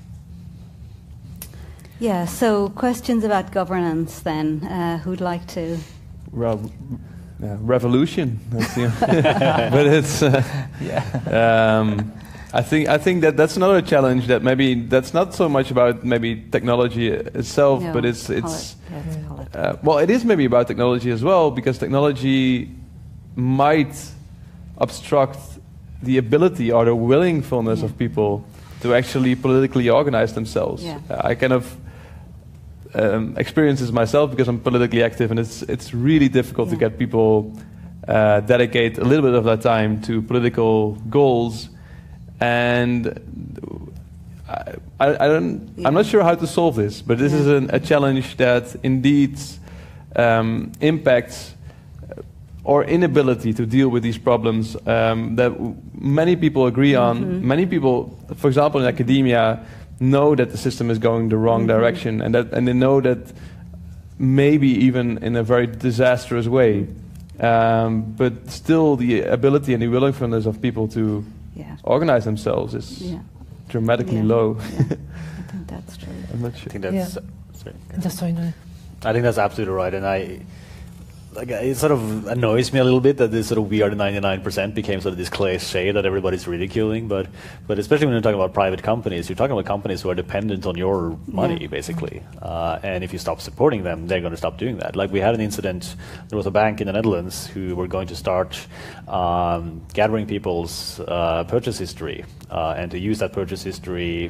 Yeah, so questions about governance then. Uh, who'd like to? Well, yeah, revolution. That's the but it's uh, Yeah. um, I think I think that that's another challenge, that maybe that's not so much about maybe technology itself, No, but it's call it's it, let's call it. uh, well, it is maybe about technology as well, because technology might obstruct the ability or the willingness Yeah. of people to actually politically organize themselves. Yeah. Uh, I kind of um, experience this myself because I'm politically active, and it's it's really difficult Yeah. to get people uh, dedicate a little bit of their time to political goals. And I, I, I don't, Yeah. I'm not sure how to solve this, but this Yeah. is an, a challenge that indeed um, impacts our inability to deal with these problems um, that w many people agree on. Mm-hmm. Many people, for example, in academia, know that the system is going the wrong Mm-hmm. direction, and that and they know that maybe even in a very disastrous way. Um, but still, the ability and the willingness of people to Yeah. organize themselves is Yeah. dramatically Yeah. low. Yeah. I think that's true. I'm not I sure. think that's Yeah. sorry. Just so you know. I think that's absolutely right, and I like it sort of annoys me a little bit that this sort of "we are the ninety-nine percent" became sort of this cliche that everybody's ridiculing. But but especially when you're talking about private companies, you're talking about companies who are dependent on your money, Yeah. basically. Uh, and if you stop supporting them, they're going to stop doing that. Like we had an incident. There was a bank in the Netherlands who were going to start um, gathering people's uh, purchase history uh, and to use that purchase history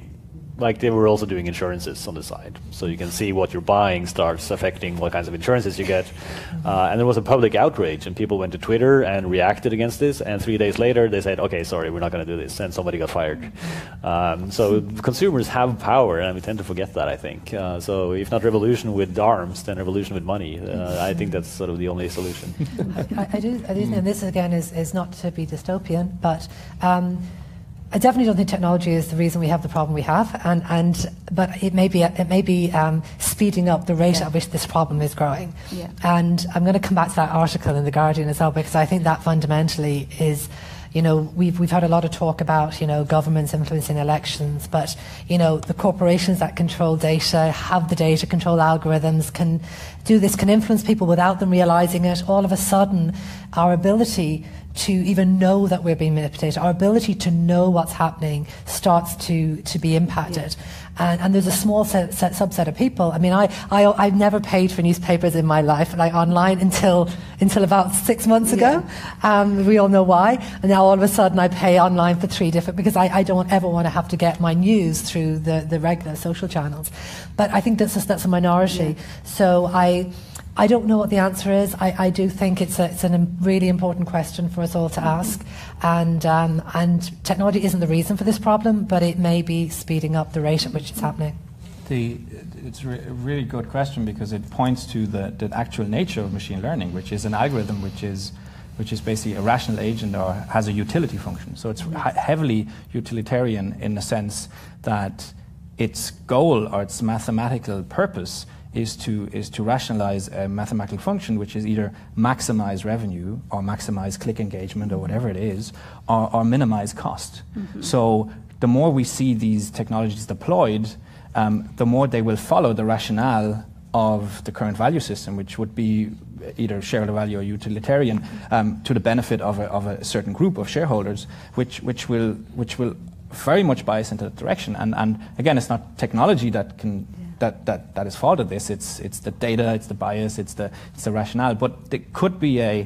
like they were also doing insurances on the side. So you can see what you're buying starts affecting what kinds of insurances you get. Uh, and there was a public outrage, and people went to Twitter and reacted against this. And three days later, they said, okay, sorry, we're not going to do this. And somebody got fired. Um, so consumers have power, and we tend to forget that, I think. Uh, so if not revolution with arms, then revolution with money. Uh, I think that's sort of the only solution. I, I do, I do think, and this again is, is not to be dystopian, but um, I definitely don't think technology is the reason we have the problem we have, and, and but it may be it may be um, speeding up the rate yeah. at which this problem is growing. Yeah. And I'm going to come back to that article in the Guardian as well, because I think that fundamentally is, you know, we've we've had a lot of talk about, you know, governments influencing elections, but, you know, the corporations that control data, have the data, control algorithms, can do this, can influence people without them realizing it. All of a sudden, our ability to even know that we're being manipulated, our ability to know what's happening starts to, to be impacted. Yeah. And, and there's a small set, set, subset of people. I mean, I, I, I've never paid for newspapers in my life, like online, until until about six months ago. Yeah. Um, we all know why. And now all of a sudden I pay online for three different, because I, I don't ever want to have to get my news through the, the regular social channels. But I think that's just, that's a minority. Yeah. So I... I don't know what the answer is. I, I do think it's a, it's a really important question for us all to ask, and um, and technology isn't the reason for this problem, but it may be speeding up the rate at which it's happening. The, it's re a really good question, because it points to the, the actual nature of machine learning, which is an algorithm which is which is basically a rational agent or has a utility function. So it's he heavily utilitarian in the sense that its goal or its mathematical purpose is to is to rationalize a mathematical function, which is either maximize revenue or maximize click engagement or whatever it is, or, or minimize cost. Mm-hmm. So the more we see these technologies deployed, um, the more they will follow the rationale of the current value system, which would be either shareholder value or utilitarian, um, to the benefit of a, of a certain group of shareholders, which which will which will very much bias into that direction. And and again, it's not technology that can. That, that, that is fault of this. It's, it's the data, it's the bias, it's the, it's the rationale. But there could be a,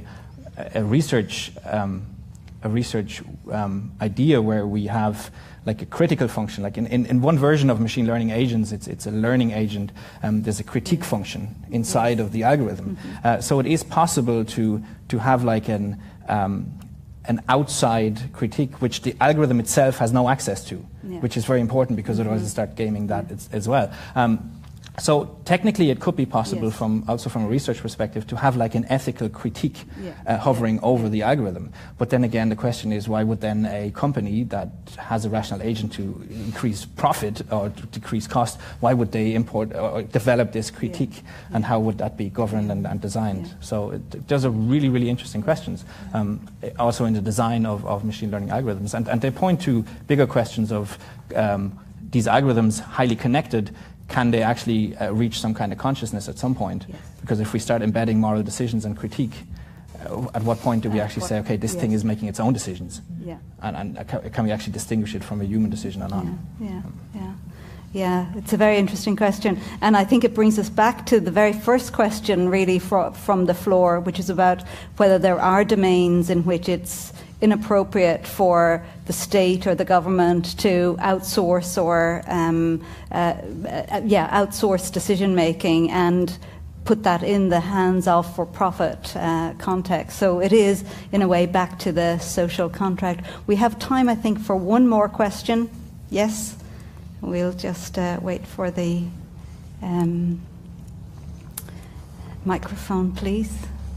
a research, um, a research um, idea where we have like a critical function. Like in, in, in one version of machine learning agents, it's, it's a learning agent. Um, there's a critique function inside of the algorithm. Mm-hmm. uh, so it is possible to, to have like an, um, an outside critique, which the algorithm itself has no access to, yeah. which is very important, because otherwise mm-hmm. it start gaming that yeah. as, as well. Um, so technically it could be possible yes. from also from a research perspective to have like an ethical critique yeah. uh, hovering yeah. over the algorithm. But then again, the question is, why would then a company that has a rational agent to increase profit or to decrease cost, why would they import or develop this critique, yeah. and how would that be governed and, and designed? Yeah. So it, those are really, really interesting questions, um, also in the design of, of machine learning algorithms. And, and they point to bigger questions of um, these algorithms highly connected. Can they actually uh, reach some kind of consciousness at some point? Yes. Because if we start embedding moral decisions and critique, uh, at what point do we actually say, okay, this yes. thing is making its own decisions? Yeah. And, and uh, ca can we actually distinguish it from a human decision or not? Yeah, yeah, yeah. Yeah, it's a very interesting question. And I think it brings us back to the very first question, really, fro from the floor, which is about whether there are domains in which it's inappropriate for the state or the government to outsource or um, uh, uh, yeah outsource decision making and put that in the hands of for-profit uh, context. So it is, in a way, back to the social contract. We have time, I think, for one more question. Yes, we'll just uh, wait for the um, microphone, please.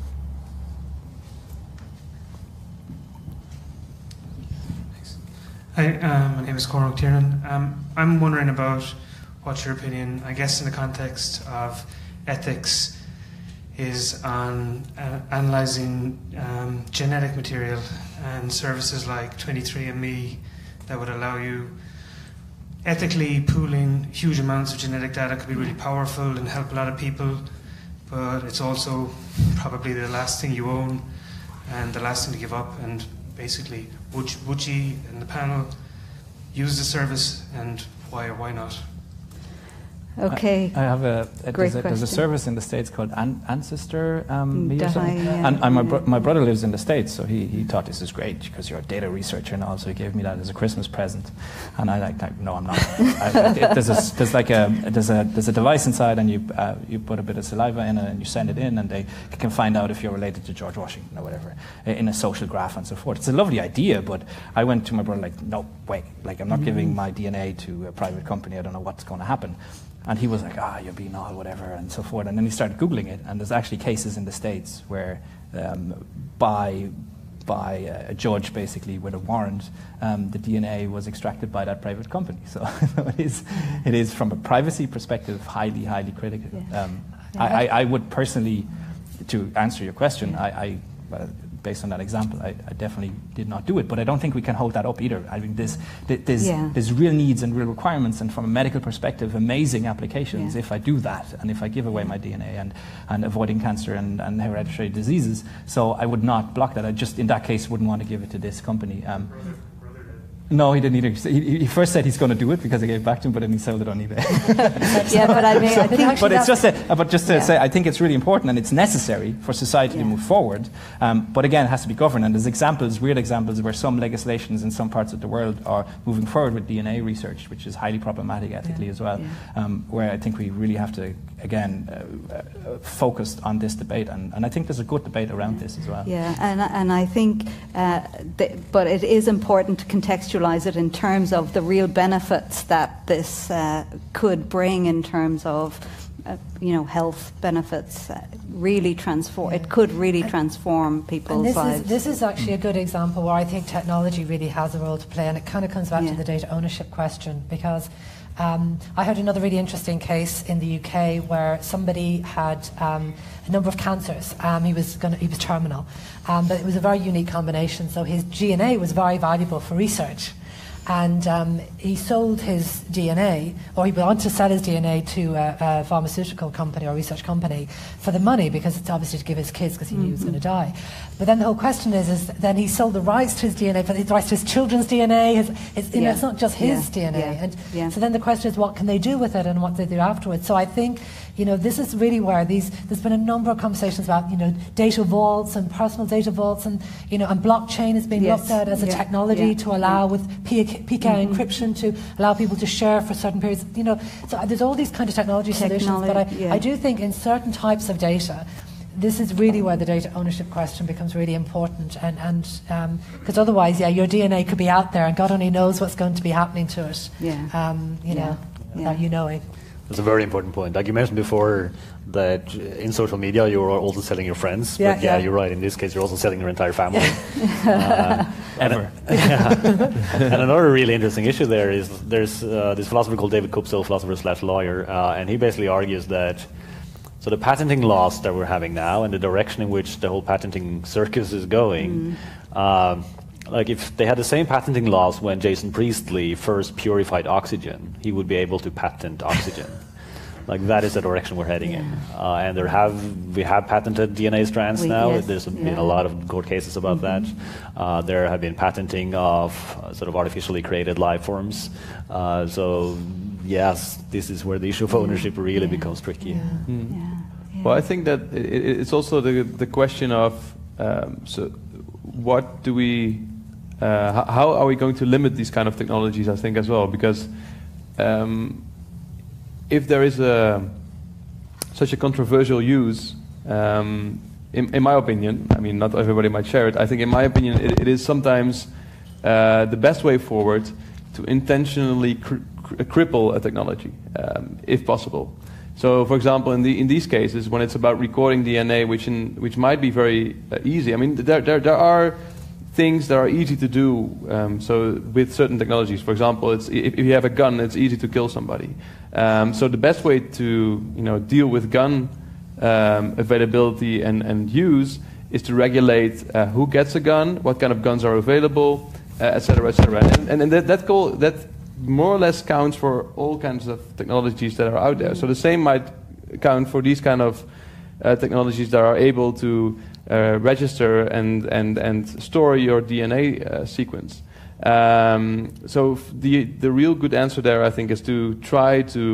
Hi, um, my name is Cormac Tiernan. Um, I'm wondering about what your opinion, I guess in the context of ethics, is on uh, analysing um, genetic material and services like twenty-three and me that would allow you ethically pooling huge amounts of genetic data. Could be really powerful and help a lot of people, but it's also probably the last thing you own and the last thing to give up. And basically, would, would you and the panel use the service, and why or why not? Okay. I, I have a, a, Great there's, a there's a service in the States called An- Ancestor um, Me or something. Yeah. And, and my, bro- my brother lives in the States, so he, he thought this is great because you're a data researcher and all, so he gave me that as a Christmas present. And I like, like no, I'm not. I, it, there's, a, there's like a there's a there's a device inside, and you uh, you put a bit of saliva in it, and you send it in, and they can find out if you're related to George Washington or whatever in a social graph and so forth. It's a lovely idea, but I went to my brother like, no, wait, like I'm not mm-hmm. giving my D N A to a private company. I don't know what's going to happen. And he was like, ah, you're being all whatever, and so forth. And then he started Googling it, and there's actually cases in the States where um, by by a judge, basically, with a warrant, um, the D N A was extracted by that private company. So it is, it is, from a privacy perspective, highly, highly critical. Yeah. Um, I, I, I would personally, to answer your question, I, I uh, based on that example, I, I definitely did not do it. But I don't think we can hold that up either. I mean, there's, there's, yeah. there's real needs and real requirements, and from a medical perspective, amazing applications yeah. if I do that, and if I give away my D N A and, and avoiding cancer and, and hereditary diseases. So I would not block that. I just, in that case, wouldn't want to give it to this company. Um, No, he didn't either. He, he first said he's going to do it because I gave it back to him, but then he sold it on eBay. Yeah, but I mean, I think but it's just, a, but just to yeah. say, I think it's really important and it's necessary for society yeah. to move forward. Um, but again, it has to be governed. And there's examples, weird examples, where some legislations in some parts of the world are moving forward with D N A research, which is highly problematic ethically yeah. as well. Yeah. Um, where I think we really have to, again, uh, uh, focus on this debate. And, and I think there's a good debate around yeah. this as well. Yeah, and and I think, uh, th- but it is important to contextualize it in terms of the real benefits that this uh, could bring in terms of, uh, you know, health benefits. Uh, really transform. Yeah. It could really transform people's and this lives. Is, this is actually a good example where I think technology really has a role to play, and it kind of comes back yeah. to the data ownership question, because um, I heard another really interesting case in the U K where somebody had um, a number of cancers. Um, he was gonna, he was terminal, um, but it was a very unique combination. So his D N A was very valuable for research. And um, he sold his D N A, or he wanted to sell his D N A to a, a pharmaceutical company or research company for the money, because it's obviously to give his kids because he mm-hmm. knew he was going to die. But then the whole question is, is then he sold the rights to his D N A, but the rights to his children's D N A. His, his, you yeah. know, it's not just his yeah. D N A. Yeah. And yeah. so then the question is, what can they do with it, and what they do afterwards? So I think, you know, this is really where these. There's been a number of conversations about, you know, data vaults and personal data vaults, and you know, and blockchain is being yes. looked at as a yeah. technology yeah. to allow yeah. with P K I mm-hmm. encryption to allow people to share for certain periods. You know, so there's all these kind of technology, Technology, solutions. But I, yeah. I do think in certain types of data, this is really where the data ownership question becomes really important, and and because um, otherwise, yeah, your D N A could be out there, and God only knows what's going to be happening to it. Yeah. Um, you yeah. know, yeah. without you knowing. That's a very important point. Like you mentioned before, that in social media you're also selling your friends. Yeah, but yeah, yeah. you're right. In this case, you're also selling your entire family. uh, Ever. And, yeah. And another really interesting issue there is there's uh, this philosopher called David Kupsel, philosopher slash lawyer, uh, and he basically argues that so the patenting laws that we're having now and the direction in which the whole patenting circus is going. Mm. Uh, Like if they had the same patenting laws when Jason Priestley first purified oxygen, he would be able to patent oxygen. Like that is the direction we're heading yeah. in. Uh, and there have we have patented D N A strands we, now. yes, There's yeah. been a lot of court cases about mm-hmm. that. Uh, there have been patenting of uh, sort of artificially created life forms. Uh, so yes, this is where the issue of ownership really yeah. becomes tricky. Yeah. Mm. Yeah. Yeah. Well, I think that it, it's also the the question of um, so what do we. Uh, how are we going to limit these kind of technologies, I think, as well? Because um, if there is a, such a controversial use, um, in, in my opinion, I mean, not everybody might share it, I think in my opinion it, it is sometimes uh, the best way forward to intentionally cr- cr- cripple a technology, um, if possible. So, for example, in, the, in these cases, when it's about recording D N A, which, in, which might be very uh, easy, I mean, there, there, there are things that are easy to do. Um, so with certain technologies, for example, it's, if, if you have a gun, it's easy to kill somebody. Um, so the best way to you know deal with gun um, availability and, and use is to regulate uh, who gets a gun, what kind of guns are available, uh, et cetera, et cetera. And, and, and that that, goal, that more or less counts for all kinds of technologies that are out there. So the same might count for these kind of uh, technologies that are able to Uh, register and, and, and store your D N A uh, sequence. Um, so f- the the real good answer there, I think, is to try to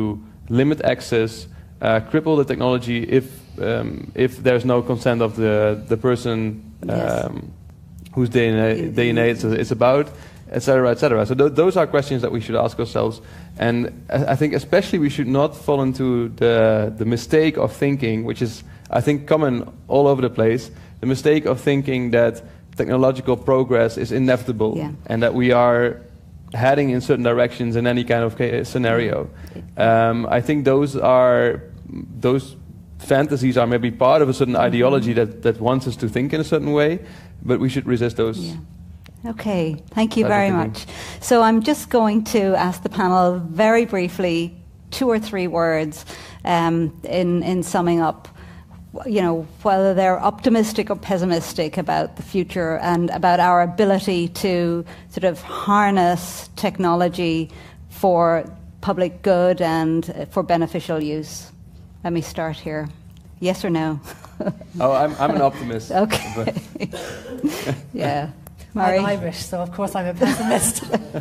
limit access, uh, cripple the technology if um, if there's no consent of the the person um, Yes. whose D N A, D N A it's, it's about, et cetera, et cetera. So th those are questions that we should ask ourselves. And I, I think especially we should not fall into the the mistake of thinking, which is I think common all over the place, the mistake of thinking that technological progress is inevitable Yeah. and that we are heading in certain directions in any kind of ca- scenario. Um, I think those are those fantasies are maybe part of a certain Mm-hmm. ideology that, that wants us to think in a certain way, but we should resist those. Yeah. Okay, thank you Type of very thinking. much. So I'm just going to ask the panel very briefly, two or three words um, in, in summing up, you know, whether they're optimistic or pessimistic about the future and about our ability to sort of harness technology for public good and uh, for beneficial use. Let me start here. Yes or no? Oh, I'm, I'm an optimist. Okay. Yeah. Murray? I'm Irish, so of course I'm a pessimist.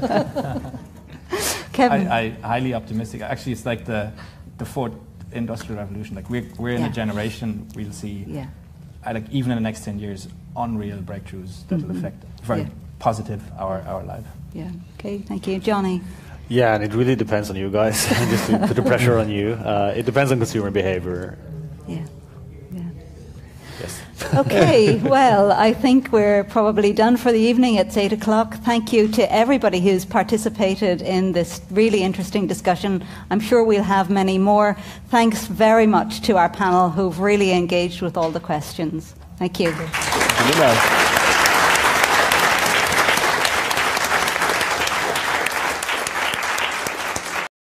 Kevin? I, I highly optimistic. Actually, it's like the the fourth industrial revolution. Like we're we're in Yeah. a generation we'll see. Yeah. I like even in the next ten years, unreal breakthroughs that will Mhm. affect very Yeah. positive our our life. Yeah. Okay. Thank you, Johnny. Yeah, and it really depends on you guys. Just to put the pressure on you. Uh, it depends on consumer behavior. Yeah. Yeah. Yes. Okay, well, I think we're probably done for the evening. It's eight o'clock. Thank you to everybody who's participated in this really interesting discussion. I'm sure we'll have many more. Thanks very much to our panel who've really engaged with all the questions. Thank you. Thank you.